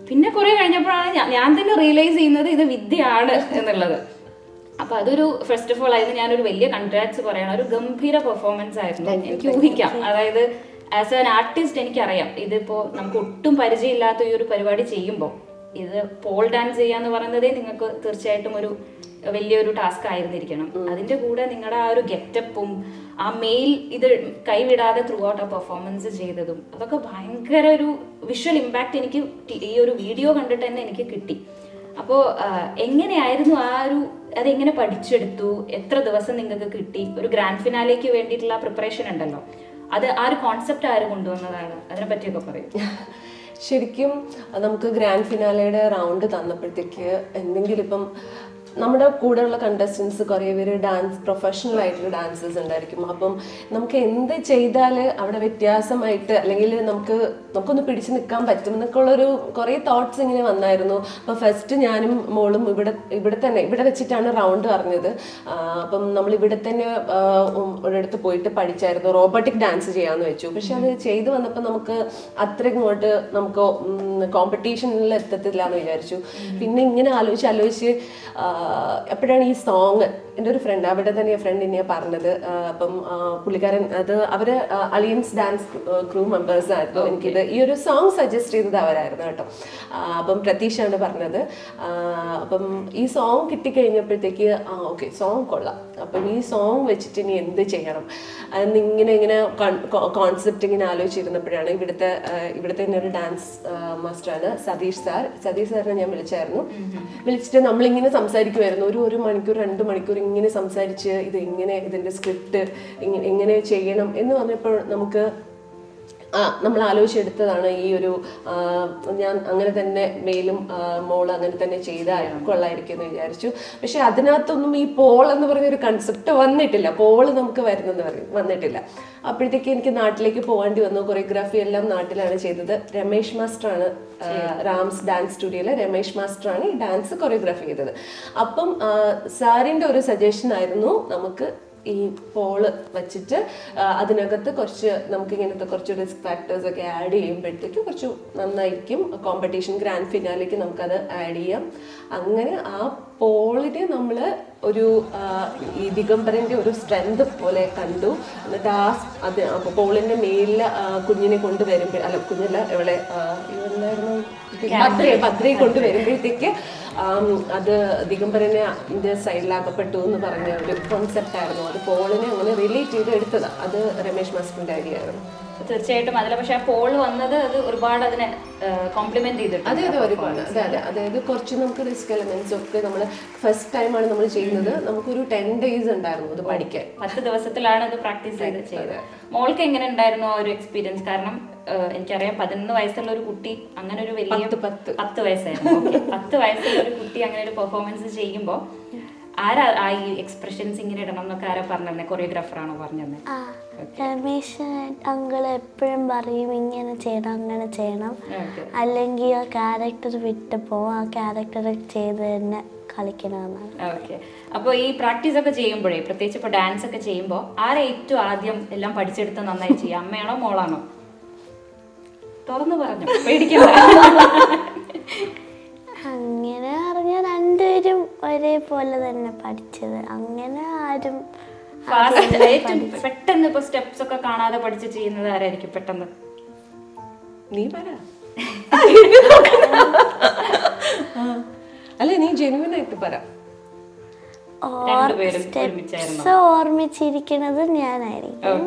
Speaker 2: പിന്നെ കുറെ കഴിഞ്ഞപ്പോഴാണ് ഞാൻ ഞാൻ തന്നെ റിയലൈസ് ചെയ്യുന്നത് ഇത് വിദ്യയാണ് എന്നുള്ളത്. അപ്പൊ അതൊരു ഫസ്റ്റ് ഓഫ് ഓൾ ആയിരുന്നു ഞാനൊരു വലിയ കൺഗ്രാറ്റ്സ് പറയണം. ഒരു ഗംഭീര പെർഫോമൻസ് ആയിരുന്നു. എനിക്ക് ഊഹിക്കാം, അതായത് ആസ് ആൻ ആർട്ടിസ്റ്റ് എനിക്കറിയാം ഇതിപ്പോ നമുക്ക് ഒട്ടും പരിചയമില്ലാത്ത ഈ ഒരു പരിപാടി ചെയ്യുമ്പോൾ ഇത് പോൾ ഡാൻസ് ചെയ്യാന്ന് പറയുന്നതേ നിങ്ങൾക്ക് തീർച്ചയായിട്ടും ഒരു വലിയൊരു ടാസ്ക് ആയിരുന്നിരിക്കണം. അതിന്റെ കൂടെ നിങ്ങളുടെ ആ ഒരു ഗെറ്റപ്പും ആ മെയിൽ ഇത് കൈവിടാതെ ത്രൂ ഔട്ട് ആ പെർഫോമൻസ് ചെയ്തതും അതൊക്കെ ഭയങ്കര ഒരു വിഷ്വൽ ഇമ്പാക്റ്റ് എനിക്ക് ഈ ഒരു വീഡിയോ കണ്ടിട്ട് തന്നെ എനിക്ക് കിട്ടി. അപ്പോൾ എങ്ങനെയായിരുന്നു ആ ഒരു അതെങ്ങനെ പഠിച്ചെടുത്തു, എത്ര ദിവസം നിങ്ങൾക്ക് കിട്ടി? ഒരു ഗ്രാൻഡ് ഫിനാലേക്ക് വേണ്ടിയിട്ടുള്ള പ്രിപ്പറേഷൻ ഉണ്ടല്ലോ, അത് ആ ഒരു കോൺസെപ്റ്റ് ആര് കൊണ്ടുവന്നതാണ്, അതിനെ പറ്റിയൊക്കെ പറയും.
Speaker 1: ശരിക്കും നമുക്ക് ഗ്രാൻഡ് ഫിനാലയുടെ റൗണ്ട് തന്നപ്പോഴത്തേക്ക് എന്തെങ്കിലും ഇപ്പം നമ്മുടെ കൂടെയുള്ള കണ്ടസ്റ്റൻസ് കുറേ പേര് ഡാൻസ് പ്രൊഫഷണൽ ആയിട്ടുള്ള ഡാൻസേഴ്സ് ഉണ്ടായിരിക്കും. അപ്പം നമുക്ക് എന്ത് ചെയ്താൽ അവിടെ വ്യത്യാസമായിട്ട് അല്ലെങ്കിൽ നമുക്ക് നമുക്കൊന്ന് പിടിച്ചു നിൽക്കാൻ പറ്റും എന്നൊക്കെ ഉള്ളൊരു കുറേ തോട്ട്സ് ഇങ്ങനെ വന്നായിരുന്നു. അപ്പോൾ ഫസ്റ്റ് ഞാനും മോളും ഇവിടെ ഇവിടെ തന്നെ ഇവിടെ വെച്ചിട്ടാണ് റൗണ്ട് പറഞ്ഞത്. അപ്പം നമ്മൾ ഇവിടെ തന്നെ ഒരിടത്ത് പോയിട്ട് പഠിച്ചായിരുന്നു, റോബോട്ടിക് ഡാൻസ് ചെയ്യാമെന്ന് വെച്ചു. പക്ഷെ അത് ചെയ്തു വന്നപ്പോൾ നമുക്ക് അത്ര ഇങ്ങോട്ട് നമുക്ക് കോമ്പറ്റീഷനിൽ എത്തത്തില്ല എന്ന് വിചാരിച്ചു. പിന്നെ ഇങ്ങനെ ആലോചിച്ച് ആലോചിച്ച് എപ്പോഴാണ് ഈ സോങ് എൻ്റെ ഒരു ഫ്രണ്ട് അവിടെ തന്നെ ഫ്രണ്ട് ഇനിയാ പറഞ്ഞത്. അപ്പം പുള്ളിക്കാരൻ അത് അവര് അലിയൻസ് ഡാൻസ് ക്രൂ മെമ്പേഴ്സ് ആയിരുന്നു. എനിക്കിത് ഈ ഒരു സോങ് സജസ്റ്റ് ചെയ്തത് അവരായിരുന്നു കേട്ടോ. അപ്പം പ്രതീഷാണ് പറഞ്ഞത്. അപ്പം ഈ സോങ് കിട്ടിക്കഴിഞ്ഞപ്പോഴത്തേക്ക് ആ ഓക്കെ സോങ് കൊള്ളാം, അപ്പം ഈ സോങ് വെച്ചിട്ട് ഇനി എന്ത് ചെയ്യണം എന്നിങ്ങനെ ഇങ്ങനെ കോൺസെപ്റ്റ് ഇങ്ങനെ ആലോചിച്ചിരുന്നപ്പോഴാണ് ഇവിടുത്തെ ഇവിടുത്തെ തന്നെ ഒരു ഡാൻസ് മാസ്റ്ററാണ് സതീഷ് സാർ. സതീഷ് സാറിനെ ഞാൻ വിളിച്ചായിരുന്നു. വിളിച്ചിട്ട് നമ്മളിങ്ങനെ സംസാരിക്കുമായിരുന്നു ഒരു ഒരു മണിക്കൂർ രണ്ട് മണിക്കൂർ ഇങ്ങനെ സംസാരിച്ച് ഇത് എങ്ങനെ ഇതിൻ്റെ സ്ക്രിപ്റ്റ് എങ്ങനെ ചെയ്യണം എന്ന് പറഞ്ഞപ്പോൾ നമുക്ക് ആ നമ്മൾ ആലോചിച്ചെടുത്തതാണ് ഈ ഒരു ഞാൻ അങ്ങനെ തന്നെ മെയിലും മോൾ അങ്ങനെ തന്നെ ചെയ്താൽ കൊള്ളായിരിക്കും എന്ന് വിചാരിച്ചു. പക്ഷെ അതിനകത്തൊന്നും ഈ പോൾ എന്ന് പറഞ്ഞൊരു കൺസെപ്റ്റ് വന്നിട്ടില്ല, പോള് നമുക്ക് വരുന്നെന്ന് പറയും വന്നിട്ടില്ല. അപ്പോഴത്തേക്ക് എനിക്ക് നാട്ടിലേക്ക് പോകേണ്ടി വന്നു. കൊറിയോഗ്രാഫി എല്ലാം നാട്ടിലാണ് ചെയ്തത്. രമേഷ് മാസ്റ്ററാണ് റാംസ് ഡാൻസ് സ്റ്റുഡിയോയിലെ രമേഷ് മാസ്റ്ററാണ് ഈ ഡാൻസ് കൊറിയോഗ്രാഫി ചെയ്തത്. അപ്പം സാറിൻ്റെ ഒരു സജഷൻ ആയിരുന്നു നമുക്ക് ഈ പോള് വച്ചിട്ട് അതിനകത്ത് കുറച്ച് നമുക്ക് ഇങ്ങനത്തെ കുറച്ച് റിസ്ക് ഫാക്ടേഴ്സ് ഒക്കെ ആഡ് ചെയ്യുമ്പോഴത്തേക്ക് കുറച്ച് നന്നായിരിക്കും, കോമ്പറ്റീഷൻ ഗ്രാൻഡ് ഫിനാലേക്ക് നമുക്കത് ആഡ് ചെയ്യാം. അങ്ങനെ ആ പോളിനെ നമ്മൾ ഒരു ഈ ദിഗംബരൻ്റെ ഒരു സ്ട്രെങ്ത് പോലെ കണ്ടു. എന്നിട്ട് ആ അത് അപ്പോൾ പോളിൻ്റെ മേലിൽ കുഞ്ഞിനെ കൊണ്ടുവരുമ്പോൾ അല്ല കുഞ്ഞല്ല ഇവളെ ഇവളായിരുന്നു ഭദ്രയെ ഭദ്രയെ കൊണ്ടുവരുമ്പോഴത്തേക്ക് അത് ദിഗംബരനെ ഇതിൻ്റെ സൈഡിലാക്കപ്പെട്ടു എന്ന് പറഞ്ഞ ഒരു കോൺസെപ്റ്റ് ആയിരുന്നു. അത് പോളിനെ അങ്ങനെ റിലേറ്റ് ചെയ്ത് എടുത്തതാണ്. അത് രമേഷ് മാസ്റ്ററിൻ്റെ ഐഡിയ ആയിരുന്നു.
Speaker 2: തീർച്ചയായിട്ടും അതിൽ പക്ഷെ ആ പോൾ വന്നത് അത് ഒരുപാട് അതിനെ കോംപ്ലിമെന്റ് ചെയ്തിട്ടുണ്ട്.
Speaker 1: അതെ അതെ ഒരുപാട് അതെ അതെ അതായത് കുറച്ച് നമുക്ക് റിസ്ക് എലമെന്റ്സ് ഒക്കെ നമ്മൾ ഫസ്റ്റ് ടൈമാണ് നമ്മൾ ചെയ്യുന്നത്. നമുക്കൊരു ടെൻ ഡേയ്സ് ഉണ്ടായിരുന്നു അത് പഠിക്കാൻ.
Speaker 2: പത്ത് ദിവസത്തിലാണ് അത് പ്രാക്ടീസ് ചെയ്ത് ചെയ്തത്. മോൾക്ക് എങ്ങനെ ഉണ്ടായിരുന്നു ആ ഒരു എക്സ്പീരിയൻസ്? കാരണം എനിക്കറിയാം പതിനൊന്ന് വയസ്സുള്ള ഒരു കുട്ടി അങ്ങനെ ഒരു വലിയ
Speaker 1: പത്ത്
Speaker 2: പത്ത് വയസ്സായിരുന്നു പത്ത് വയസ്സുള്ള ഒരു കുട്ടി അങ്ങനെ ഒരു പെർഫോമൻസ് ചെയ്യുമ്പോൾ ആരാ ആ ഈ എക്സ്പ്രഷൻസ് ഇങ്ങനെ ഇടണം എന്നൊക്കെ ആരാ പറഞ്ഞത്? കൊറിയോഗ്രാഫറാണോ പറഞ്ഞത്?
Speaker 3: രമേശ് അങ്കിൾ എപ്പോഴും പറയും ഇങ്ങനെ ചെയ്യണം അങ്ങനെ ചെയ്യണം, അല്ലെങ്കിൽ ആ ക്യാരക്ടർ വിട്ട് പോവും, ആ ക്യാരക്ടർ ചെയ്ത് തന്നെ കളിക്കണമെന്നാണ്.
Speaker 2: ഓക്കെ. അപ്പോൾ ഈ പ്രാക്ടീസ് ഒക്കെ ചെയ്യുമ്പോഴേ പ്രത്യേകിച്ച് ഇപ്പോൾ ഡാൻസ് ഒക്കെ ചെയ്യുമ്പോൾ ആരാ ഏറ്റവും ആദ്യം എല്ലാം പഠിച്ചെടുത്ത് നന്നായി ചെയ്യുക? അമ്മയാണോ മോളാണോ? തുറന്നു പറഞ്ഞു, പേടിക്കണ്ട.
Speaker 3: അങ്ങനെ പറഞ്ഞാൽ രണ്ടുപേരും ഒരേപോലെ തന്നെ പഠിച്ചത്. അങ്ങനെ ആരും
Speaker 2: പെട്ടെന്ന് ഇപ്പൊ സ്റ്റെപ്സ് ഒക്കെ കാണാതെ പഠിച്ച് ചെയ്യുന്നത് ആരായിരിക്കും പെട്ടെന്ന്?
Speaker 1: നീ പറ. അല്ല നീ ജെനുവിൻ ആയിട്ട് പറ.
Speaker 3: സ്റ്റെപ്സ് ഓർമ്മിച്ചിരിക്കുന്നത് ഞാനായിരിക്കും.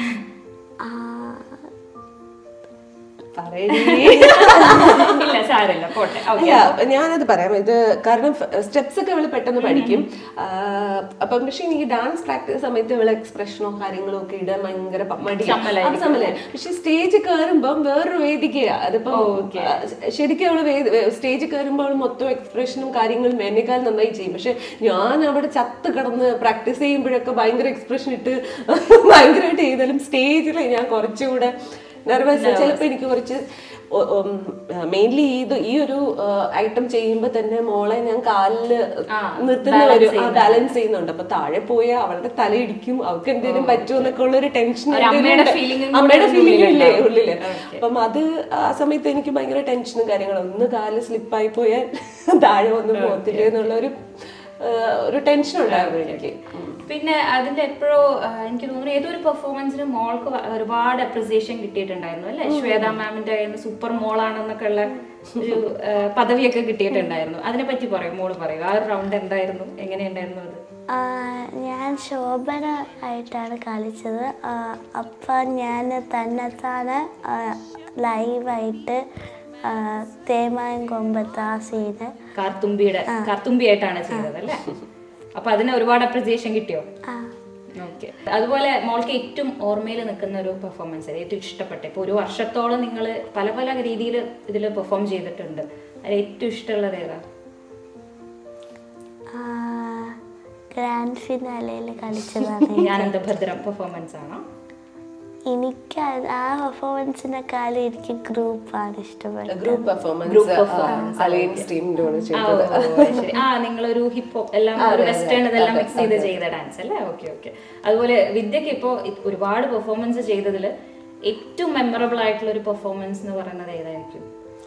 Speaker 1: ഞാനത് പറയാം. ഇത് കാരണം സ്റ്റെപ്സ് ഒക്കെ ഇവള് പെട്ടെന്ന് പഠിക്കും. അപ്പം പക്ഷെ ഈ ഡാൻസ് പ്രാക്ടീസ് സമയത്ത് ഇവളെ എക്സ്പ്രഷനോ കാര്യങ്ങളോ ഒക്കെ ഇടാൻ ഭയങ്കര മടിയാണ്. പക്ഷെ സ്റ്റേജ് കയറുമ്പം വേറൊരു വേദികയാ. അതിപ്പോ ശരിക്കും അവള് സ്റ്റേജ് കയറുമ്പോൾ അവള് മൊത്തം എക്സ്പ്രഷനും കാര്യങ്ങളും എന്നെക്കാൾ നന്നായി ചെയ്യും. പക്ഷെ ഞാൻ അവിടെ ചത്ത് കിടന്ന് പ്രാക്ടീസ് ചെയ്യുമ്പോഴൊക്കെ ഭയങ്കര എക്സ്പ്രഷൻ ഇട്ട് ഭയങ്കരമായിട്ട് ചെയ്താലും സ്റ്റേജിൽ ഞാൻ കുറച്ചുകൂടെ നെർവസ്. ചിലപ്പോൾ എനിക്ക് കുറച്ച് മെയിൻലി ഇത് ഈ ഒരു ഐറ്റം ചെയ്യുമ്പോൾ തന്നെ മോളെ ഞാൻ കാലില് നിർത്തുന്ന ഒരു ബാലൻസ് ചെയ്യുന്നുണ്ട്. അപ്പൊ താഴെ പോയ അവളുടെ തലയിടിക്കും, അവൾക്ക് എന്തെങ്കിലും പറ്റുമോ എന്നൊക്കെ ഉള്ള ഒരു ടെൻഷൻ, അമ്മയുടെ ഫീലിംഗ് ഇല്ലേ ഉള്ളില്. അപ്പം അത് ആ സമയത്ത് എനിക്ക് ഭയങ്കര ടെൻഷനും കാര്യങ്ങളും. ഒന്ന് കാല് സ്ലിപ്പായി പോയാൽ താഴെ ഒന്നും പോകത്തില്ല എന്നുള്ള ഒരു ഒരു ടെൻഷൻ ഉണ്ടായിരുന്നു എനിക്ക്.
Speaker 2: പിന്നെ അതിന്റെ എപ്പോഴോ എനിക്ക് തോന്നുന്നു ഏതൊരു പെർഫോമൻസിന് മോൾക്ക് ഒരുപാട് അപ്രിസിയേഷൻ കിട്ടിയിട്ടുണ്ടായിരുന്നു അല്ലെ? ശ്വേത മാമിന്റെ സൂപ്പർ മോളാണെന്നൊക്കെ ഉള്ള ഒരു പദവിയൊക്കെ കിട്ടിയിട്ടുണ്ടായിരുന്നു. അതിനെ പറ്റി പറയും, മോള് പറയും ആ ഒരു റൗണ്ട് എന്തായിരുന്നു, എങ്ങനെയുണ്ടായിരുന്നു അത്?
Speaker 3: ഞാൻ ശോഭന ആയിട്ടാണ് കളിച്ചത്. അപ്പം ഞാൻ തന്നെത്താനെ ലൈവായിട്ട് തേമായും കൊമ്പത്ത് ആ സീന്
Speaker 2: കാർത്തുമ്പിയുടെ കാർത്തുമ്പിയായിട്ടാണ് ചെയ്തത് അല്ലേ? അപ്പൊ അതിന് ഒരുപാട് അപ്രിസിയേഷൻ കിട്ടിയോ? ഓക്കെ. അതുപോലെ മോൾക്ക് ഏറ്റവും ഓർമ്മയിൽ നിൽക്കുന്ന ഒരു പെർഫോമൻസ്, ഏറ്റവും ഇഷ്ടപ്പെട്ട, ഇപ്പൊ ഒരു വർഷത്തോളം നിങ്ങൾ പല പല രീതിയിൽ ഇതിൽ പെർഫോം ചെയ്തിട്ടുണ്ട്, അതിൽ ഏറ്റവും ഇഷ്ടമുള്ളത് ഏതാ?
Speaker 3: ഗ്രാൻഡ് ഫിനാലയിൽ കളിച്ചതാണ്.
Speaker 2: ആനന്ദഭദ്രം പെർഫോമൻസ് ആണോ?
Speaker 3: എനിക്ക് ആ പെർഫോമൻസിനെക്കാളും എനിക്ക് ഗ്രൂപ്പാണ് ഇഷ്ടപ്പെട്ടത്.
Speaker 1: ഗ്രൂപ്പ് പെർഫോമൻസ് അലയൻസ് ടീമിനോട് ചെയ്തത്.
Speaker 2: ആ നിങ്ങളൊരു ഹിപ്പ് ഹോപ്പ് എല്ലാം വെസ്റ്റേൺ ഇതെല്ലാം മിക്സ് ചെയ്ത് ചെയ്ത ഡാൻസ് അല്ലേ? Okay okay. അതുപോലെ വിദ്യക്ക് ഇപ്പോൾ ഒരുപാട് പെർഫോമൻസ് ചെയ്തതിൽ ഏറ്റവും മെമ്മറബിൾ ആയിട്ടുള്ള ഒരു പെർഫോമൻസ് എന്ന് പറയുന്നത് ഏതായിരിക്കും?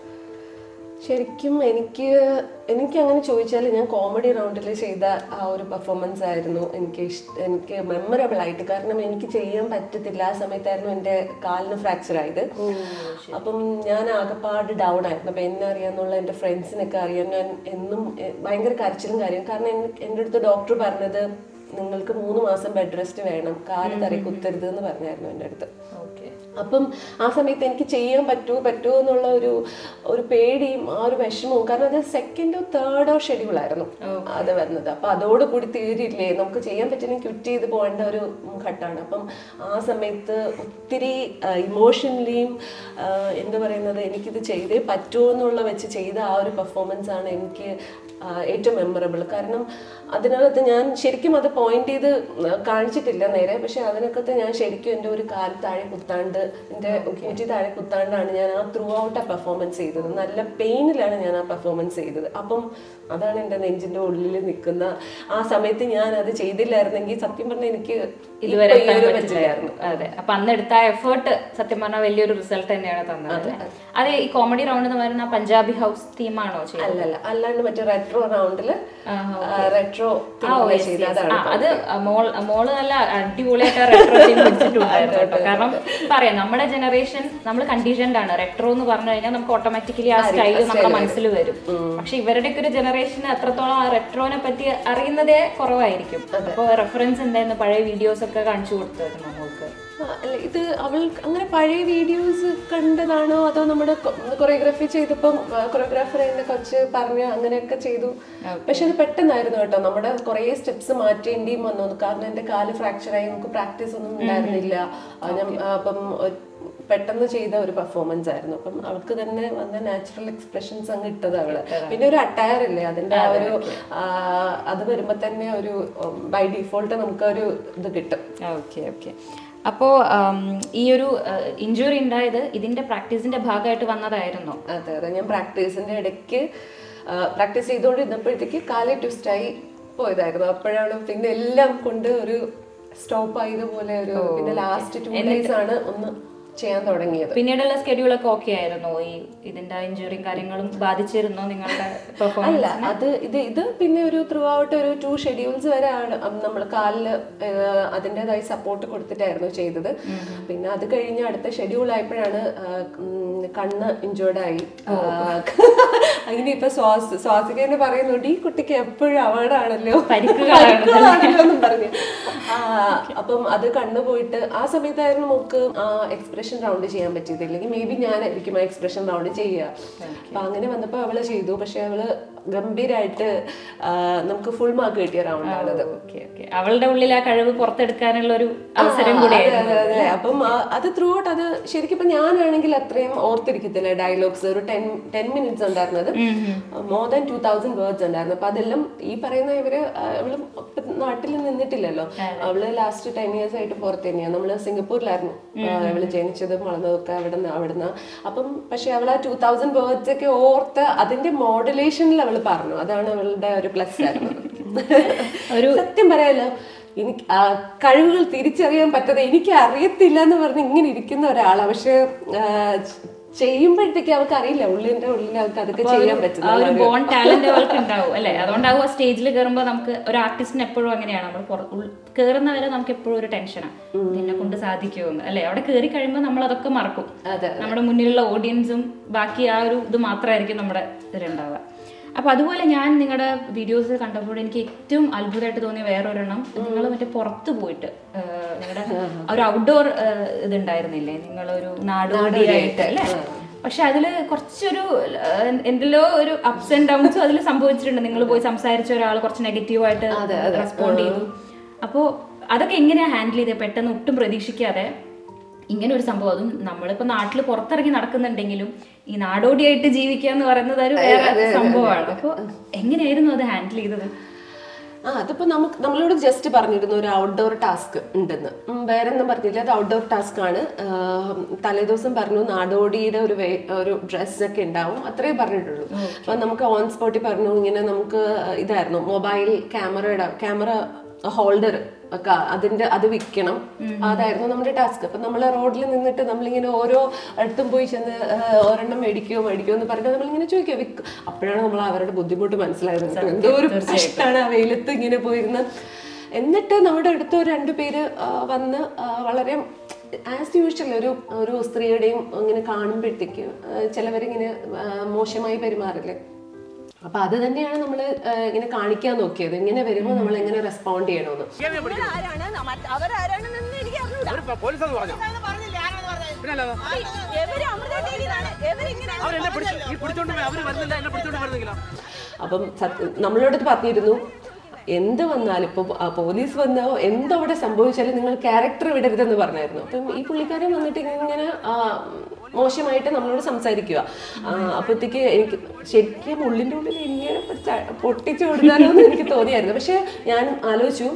Speaker 1: ശരിക്കും എനിക്ക് എനിക്ക് അങ്ങനെ ചോദിച്ചാൽ ഞാൻ കോമഡി റൗണ്ടിൽ ചെയ്ത ആ ഒരു പെർഫോമൻസ് ആയിരുന്നു എനിക്ക് ഇഷ്ട എനിക്ക് മെമ്മറബിൾ ആയിട്ട്. കാരണം എനിക്ക് ചെയ്യാൻ പറ്റത്തില്ല, ആ സമയത്തായിരുന്നു എൻ്റെ കാലിന് ഫ്രാക്ചർ ആയത്. അപ്പം ഞാൻ ആകെപ്പാട് ഡൗൺ ആയിരുന്നു. അപ്പം എന്നെ അറിയാമെന്നുള്ള എൻ്റെ ഫ്രണ്ട്സിനൊക്കെ അറിയാം. ഞാൻ എന്നും ഭയങ്കര കരച്ചിലും കാര്യം. കാരണം എൻ്റെ അടുത്ത് ഡോക്ടർ പറഞ്ഞത് നിങ്ങൾക്ക് മൂന്ന് മാസം ബെഡ് റെസ്റ്റ് വേണം, കാല് തറ കുത്തരുത് എന്ന് പറഞ്ഞായിരുന്നു എൻ്റെ അടുത്ത്. അപ്പം ആ സമയത്ത് എനിക്ക് ചെയ്യാൻ പറ്റുമോ പറ്റുമോ എന്നുള്ള ഒരു ഒരു പേടിയും ആ ഒരു വിഷമവും. കാരണം അത് സെക്കൻഡോ തേർഡോ ഷെഡ്യൂളായിരുന്നു അത് വരുന്നത്. അപ്പം അതോടുകൂടി തീരില്ലേ, നമുക്ക് ചെയ്യാൻ പറ്റുന്ന ക്വിറ്റ് ചെയ്ത് പോകേണ്ട ഒരു ഘട്ടമാണ്. അപ്പം ആ സമയത്ത് ഒത്തിരി ഇമോഷണലിയും എന്താ പറയുന്നത്, എനിക്കിത് ചെയ്തേ പറ്റുമോ എന്നുള്ള വെച്ച് ചെയ്ത ആ ഒരു പെർഫോമൻസ് ആണ് എനിക്ക് ഏറ്റവും മെമ്മറബിൾ. കാരണം അതിനകത്ത് ഞാൻ ശരിക്കും അത് പോയിന്റ് ചെയ്ത് കാണിച്ചിട്ടില്ല നേരെ, പക്ഷെ അതിനകത്ത് ഞാൻ ശരിക്കും എൻ്റെ ഒരു കാൽ താഴെ കുത്താണ്ട്, എൻ്റെ കുറ്റി താഴെ കുത്താണ്ടാണ് ഞാൻ ആ ത്രൂ ഔട്ട് ആ പെർഫോമൻസ് ചെയ്തത്. നല്ല പെയിനിലാണ് ഞാൻ ആ പെർഫോമൻസ് ചെയ്തത്. അപ്പം അതാണ് എൻ്റെ നെഞ്ചിൻ്റെ ഉള്ളിൽ നിൽക്കുന്ന ആ സമയത്ത് ഞാൻ അത് ചെയ്തില്ലായിരുന്നെങ്കിൽ സത്യം പറഞ്ഞാൽ എനിക്ക്
Speaker 2: ഇതുവരെ പറ്റില്ലായിരുന്നു. അതെ. അപ്പൊ അന്ന് എടുത്ത എഫേർട്ട് സത്യം പറഞ്ഞാൽ വലിയൊരു റിസൾട്ട് തന്നെയാണ് തന്നത്. അത് ഈ കോമഡി റൗണ്ട് എന്ന് പറയുന്ന പഞ്ചാബി ഹൗസ് തീമാണോ ചെയ്തത്?
Speaker 1: അല്ലല്ല, അല്ലാണ്ട് മറ്റേ റെട്രോ റൗണ്ടില് റെട്രോ
Speaker 2: അത് മോൾ മോള് നല്ല അടിപൊളിയായിട്ട് റെട്രോ ടീം പിടിച്ചിട്ടുണ്ടായിരുന്നു കേട്ടോ. കാരണം പറയാം, നമ്മുടെ ജനറേഷൻ നമ്മൾ കണ്ടീഷൻഡ് ആണ്. റെട്രോ എന്ന് പറഞ്ഞു കഴിഞ്ഞാൽ നമുക്ക് ഓട്ടോമാറ്റിക്കലി ആ സ്റ്റൈല് നമ്മുടെ മനസ്സിൽ വരും. പക്ഷെ ഇവരുടെയൊക്കെ ഒരു ജനറേഷന് അത്രത്തോളം ആ റെട്രോനെ പറ്റി അറിയുന്നതേ കുറവായിരിക്കും. അപ്പൊ റെഫറൻസ് എന്തായിരുന്നു? പഴയ വീഡിയോസ് ഒക്കെ കാണിച്ചു കൊടുത്തായിരുന്നു നമ്മൾക്ക്.
Speaker 1: അല്ല, ഇത് അവൾ അങ്ങനെ പഴയ വീഡിയോസ് കണ്ടതാണോ അതോ നമ്മുടെ കൊറിയോഗ്രാഫി ചെയ്തപ്പം കൊറിയോഗ്രാഫർ എന്നെ കുറച്ച് പറഞ്ഞു അങ്ങനെയൊക്കെ ചെയ്തു. പക്ഷെ അത് പെട്ടെന്നായിരുന്നു കേട്ടോ. നമ്മുടെ കുറേ സ്റ്റെപ്സ് മാറ്റേണ്ടിയും വന്നു. കാരണം എൻ്റെ കാല് ഫ്രാക്ചറായി, നമുക്ക് പ്രാക്ടീസ് ഒന്നും ഉണ്ടായിരുന്നില്ല. ഞാൻ അപ്പം പെട്ടെന്ന് ചെയ്ത ഒരു പെർഫോമൻസ് ആയിരുന്നു. അപ്പം അവൾക്ക് തന്നെ വന്ന നാച്ചുറൽ എക്സ്പ്രഷൻസ് അങ്ങ് ഇട്ടത് അവള്. പിന്നെ ഒരു അട്ടയർ ഇല്ലേ, അതിന്റെ ആ ഒരു അത് വരുമ്പോ തന്നെ ഒരു ബൈ ഡിഫോൾട്ട് നമുക്ക് ഒരു ഇത് കിട്ടും.
Speaker 2: Okay okay. അപ്പോൾ ഈ ഒരു ഇഞ്ചുറി ഉണ്ടായത് ഇതിന്റെ പ്രാക്ടീസിന്റെ ഭാഗമായിട്ട് വന്നതായിരുന്നോ?
Speaker 1: അതെ അതെ, ഞാൻ പ്രാക്ടീസിന്റെ ഇടയ്ക്ക് പ്രാക്ടീസ് ചെയ്തുകൊണ്ടിരുന്നപ്പോഴത്തേക്ക് കാല് ട്വിസ്റ്റായി പോയതായിരുന്നു. അപ്പോഴാണ് പിന്നെ എല്ലാം കൊണ്ട് ഒരു സ്റ്റോപ്പ് ആയതുപോലെ ഒരു പിന്നെ ലാസ്റ്റ് ടു ഡേയ്സ് ആണ് ഒന്ന് ചെയ്യാൻ തുടങ്ങിയത്.
Speaker 2: പിന്നീടുള്ള സ്കെഡ്യൂളൊക്കെ ഓക്കെ ആയിരുന്നോ? ഈ ഇതിന്റെ ഇഞ്ചുറിയും കാര്യങ്ങളും ബാധിച്ചിരുന്നോ നിങ്ങളുടെ പെർഫോമൻസ്?
Speaker 1: അല്ല, അത് ഇത് ഇത് പിന്നെ ഒരു ത്രൂ ഔട്ട് ഒരു ടു ഷെഡ്യൂൾസ് വരെ ആണ് നമ്മൾ കാലില് അതിൻ്റെതായി സപ്പോർട്ട് കൊടുത്തിട്ടായിരുന്നു ചെയ്തത്. പിന്നെ അത് കഴിഞ്ഞ് അടുത്ത ഷെഡ്യൂൾ ആയപ്പോഴാണ് കണ്ണ് ഇഞ്ചേർഡ് ആയി. അങ്ങനെ ഇപ്പൊ ശ്വാസ ശ്വാസികനെ പറയുന്നുണ്ട് ഈ കുട്ടിക്ക് എപ്പോഴും അവാർഡാണല്ലോ പരിക്കുകളാണല്ലോ എന്നും പറഞ്ഞു. അപ്പം അത് കണ്ണു പോയിട്ട് ആ സമയത്തായിരുന്നു നമുക്ക് ആ എക്സ്പ്രഷൻ റൗണ്ട് ചെയ്യാൻ പറ്റിയത്. ഇല്ലെങ്കിൽ മേ ബി ഞാനായിരിക്കും ആ എക്സ്പ്രഷൻ റൗണ്ട് ചെയ്യുക. അപ്പൊ അങ്ങനെ വന്നപ്പോ അവള് ചെയ്തു. പക്ഷെ അവള് ഗംഭീരമായിട്ട് നമുക്ക് ഫുൾ മാർക്ക് കിട്ടിയ റൗണ്ടാണത്.
Speaker 2: അവളുടെ ഉള്ളിൽ ആ കഴിവ് പുറത്തെടുക്കാനുള്ള ഒരു അവസരം കൂടിയായിരുന്നു.
Speaker 1: അതെ, അപ്പം അത് ത്രൂ ഔട്ട് അത് ശരിക്കും ഇപ്പൊ ഞാനാണെങ്കിൽ അത്രയും ഓർത്തിരിക്കത്തില്ല ഡയലോഗ്സ്. ഒരു ടെൻ ടെൻ മിനിറ്റ്സ് ഉണ്ടായിരുന്നത് more than two thousand words ഉണ്ടായിരുന്നു. അപ്പൊ അതെല്ലാം ഈ പറയുന്ന ഇവര് അവള് നാട്ടിൽ നിന്നിട്ടില്ലല്ലോ, അവള് ലാസ്റ്റ് ടെൻ ഇയേഴ്സ് ആയിട്ട് പുറത്ത് തന്നെയാണ്. നമ്മള് സിംഗപ്പൂരിലായിരുന്നു അവള് ജനിച്ചതും വളർന്നതൊക്കെ അവിടുന്ന് അവിടുന്ന്. അപ്പം പക്ഷെ അവൾ ആ ടൂ തൗസൻഡ് വേർഡ്സ് ഒക്കെ ഓർത്ത് അതിന്റെ മോഡുലേഷനിൽ അവള് പറഞ്ഞു. അതാണ് അവളുടെ ഒരു പ്ലസ് ആയിരുന്നു. ഒരു സത്യം പറയാലോ, എനിക്ക് കഴിവുകൾ തിരിച്ചറിയാൻ പറ്റാതെ എനിക്ക് അറിയത്തില്ല എന്ന് പറഞ്ഞ് ഇങ്ങനെ ഇരിക്കുന്ന ഒരാളാണ്. പക്ഷെ ചെയ്യുമ്പോഴത്തേക്ക് അവർക്ക് അറിയില്ല, ഉള്ളിന്റെ ഉള്ളിൽ അവർക്ക് അതൊക്കെ ചെയ്യാൻ പറ്റും.
Speaker 2: ഒരു ബോൺ ടാലന്റ് അവർക്ക് ഉണ്ടാവും അല്ലെ? അതുകൊണ്ടാവും ആ സ്റ്റേജിൽ കയറുമ്പോൾ നമുക്ക് ഒരു ആർട്ടിസ്റ്റിന് എപ്പോഴും അങ്ങനെയാണ്, നമ്മൾ കയറുന്നവരെ നമുക്ക് എപ്പോഴും ഒരു ടെൻഷനാണ്, എന്നെ കൊണ്ട് സാധിക്കുമെന്ന് അല്ലെ? അവിടെ കയറി കഴിയുമ്പോൾ നമ്മൾ അതൊക്കെ മറക്കും. നമ്മുടെ മുന്നിലുള്ള ഓഡിയൻസും ബാക്കി ആ ഒരു ഇത് മാത്രമായിരിക്കും നമ്മുടെ ഇതിലുണ്ടാവുക. അപ്പൊ അതുപോലെ ഞാൻ നിങ്ങളുടെ വീഡിയോസ് കണ്ടപ്പോൾ എനിക്ക് ഏറ്റവും അത്ഭുതമായിട്ട് തോന്നിയ വേറൊരെണ്ണം, നിങ്ങൾ മറ്റേ പുറത്ത് പോയിട്ട് നിങ്ങളുടെ ഒരു ഔട്ട്ഡോർ ഇതുണ്ടായിരുന്നില്ലേ, നിങ്ങളൊരു നാടോടിയായിട്ട് അല്ലേ? പക്ഷെ അതില് കുറച്ചൊരു എന്തെല്ലോ ഒരു അപ്സ് ആൻഡ് ഡൗൺസും അതിൽ സംഭവിച്ചിട്ടുണ്ട്. നിങ്ങൾ പോയി സംസാരിച്ച ഒരാൾ കുറച്ച് നെഗറ്റീവായിട്ട് റെസ്പോണ്ട് ചെയ്തു. അപ്പോൾ അതൊക്കെ എങ്ങനെയാ ഹാൻഡിൽ ചെയ്തത്? പെട്ടെന്ന് ഒട്ടും പ്രതീക്ഷിക്കാതെ ഇങ്ങനെ ഒരു സംഭവം, അതും നമ്മളിപ്പോ നാട്ടിൽ പുറത്തിറങ്ങി നടക്കുന്നുണ്ടെങ്കിലും ഈ നാടോടിയായിട്ട് ജീവിക്കുക എന്ന് പറയുന്നത് ഒരു വേറെ സംഭവമാണ്. അപ്പൊ എങ്ങനെയായിരുന്നു അത് ഹാൻഡിൽ ചെയ്തത്?
Speaker 1: ആ അതിപ്പോ നമുക്ക് നമ്മളോട് ജസ്റ്റ് പറഞ്ഞിരുന്നു ഒരു ഔട്ട്ഡോർ ടാസ്ക് ഉണ്ടെന്ന്, വേറെ ഒന്നും പറഞ്ഞില്ല. അത് ഔട്ട്ഡോർ ടാസ്ക് ആണ്. തലേദിവസം പറഞ്ഞു നാടോടിയുടെ ഒരു ഒരു ഡ്രസ്സൊക്കെ ഉണ്ടാവും, അത്രേ പറഞ്ഞിട്ടുള്ളൂ. അപ്പൊ നമുക്ക് ഓൺ സ്പോട്ടിൽ പറഞ്ഞു ഇങ്ങനെ നമുക്ക് ഇതായിരുന്നു മൊബൈൽ ക്യാമറയുടെ ക്യാമറ ഹോൾഡർ ഒക്കെ അതിന്റെ അത് വിൽക്കണം, അതായിരുന്നു നമ്മുടെ ടാസ്ക്. അപ്പൊ നമ്മള് റോഡിൽ നിന്നിട്ട് നമ്മളിങ്ങനെ ഓരോ അടുത്തും പോയി ചെന്ന് ഒരെണ്ണം മേടിക്കോ മേടിക്കോ എന്ന് പറഞ്ഞിട്ട് നമ്മളിങ്ങനെ ചോദിക്കുക വിൽക്കും. അപ്പോഴാണ് നമ്മൾ അവരുടെ ബുദ്ധിമുട്ട് മനസ്സിലായത്. എന്തോ ഒരു കഷ്ടമാണ് ആ വെയിലത്ത് ഇങ്ങനെ പോയിരുന്ന്. എന്നിട്ട് നമ്മുടെ അടുത്ത് ഒരു രണ്ടു പേര് വന്ന് വളരെ ആസ് യൂഷ്വൽ ഒരു ഒരു സ്ത്രീയുടെയും ഇങ്ങനെ കാണുമ്പോഴത്തേക്ക് ചിലവരിങ്ങനെ മോശമായി പെരുമാറില്ലേ, അപ്പൊ അത് തന്നെയാണ് നമ്മൾ ഇങ്ങനെ കാണിക്കാൻ നോക്കിയത്. ഇങ്ങനെ വരുമ്പോൾ നമ്മൾ എങ്ങനെ റെസ്പോണ്ട് ചെയ്യണമെന്ന്. അപ്പം നമ്മളോട് പറഞ്ഞിരുന്നു എന്ത് വന്നാലും ഇപ്പൊ പോലീസ് വന്നോ എന്തവിടെ സംഭവിച്ചാലും നിങ്ങൾ ക്യാരക്ടർ വിടരുതെന്ന് പറഞ്ഞായിരുന്നു. അപ്പം ഈ പുള്ളിക്കാരൻ വന്നിട്ട് ഇങ്ങനെ മോശമായിട്ട് നമ്മളോട് സംസാരിക്കുക. അപ്പോഴത്തേക്ക് എനിക്ക് ശരിക്കും ഉള്ളിൻ്റെ ഉള്ളിൽ ഇങ്ങനെ പൊട്ടിച്ചു കൊടുക്കാനോ എന്ന് എനിക്ക് തോന്നിയായിരുന്നു. പക്ഷെ ഞാൻ ആലോചിച്ചു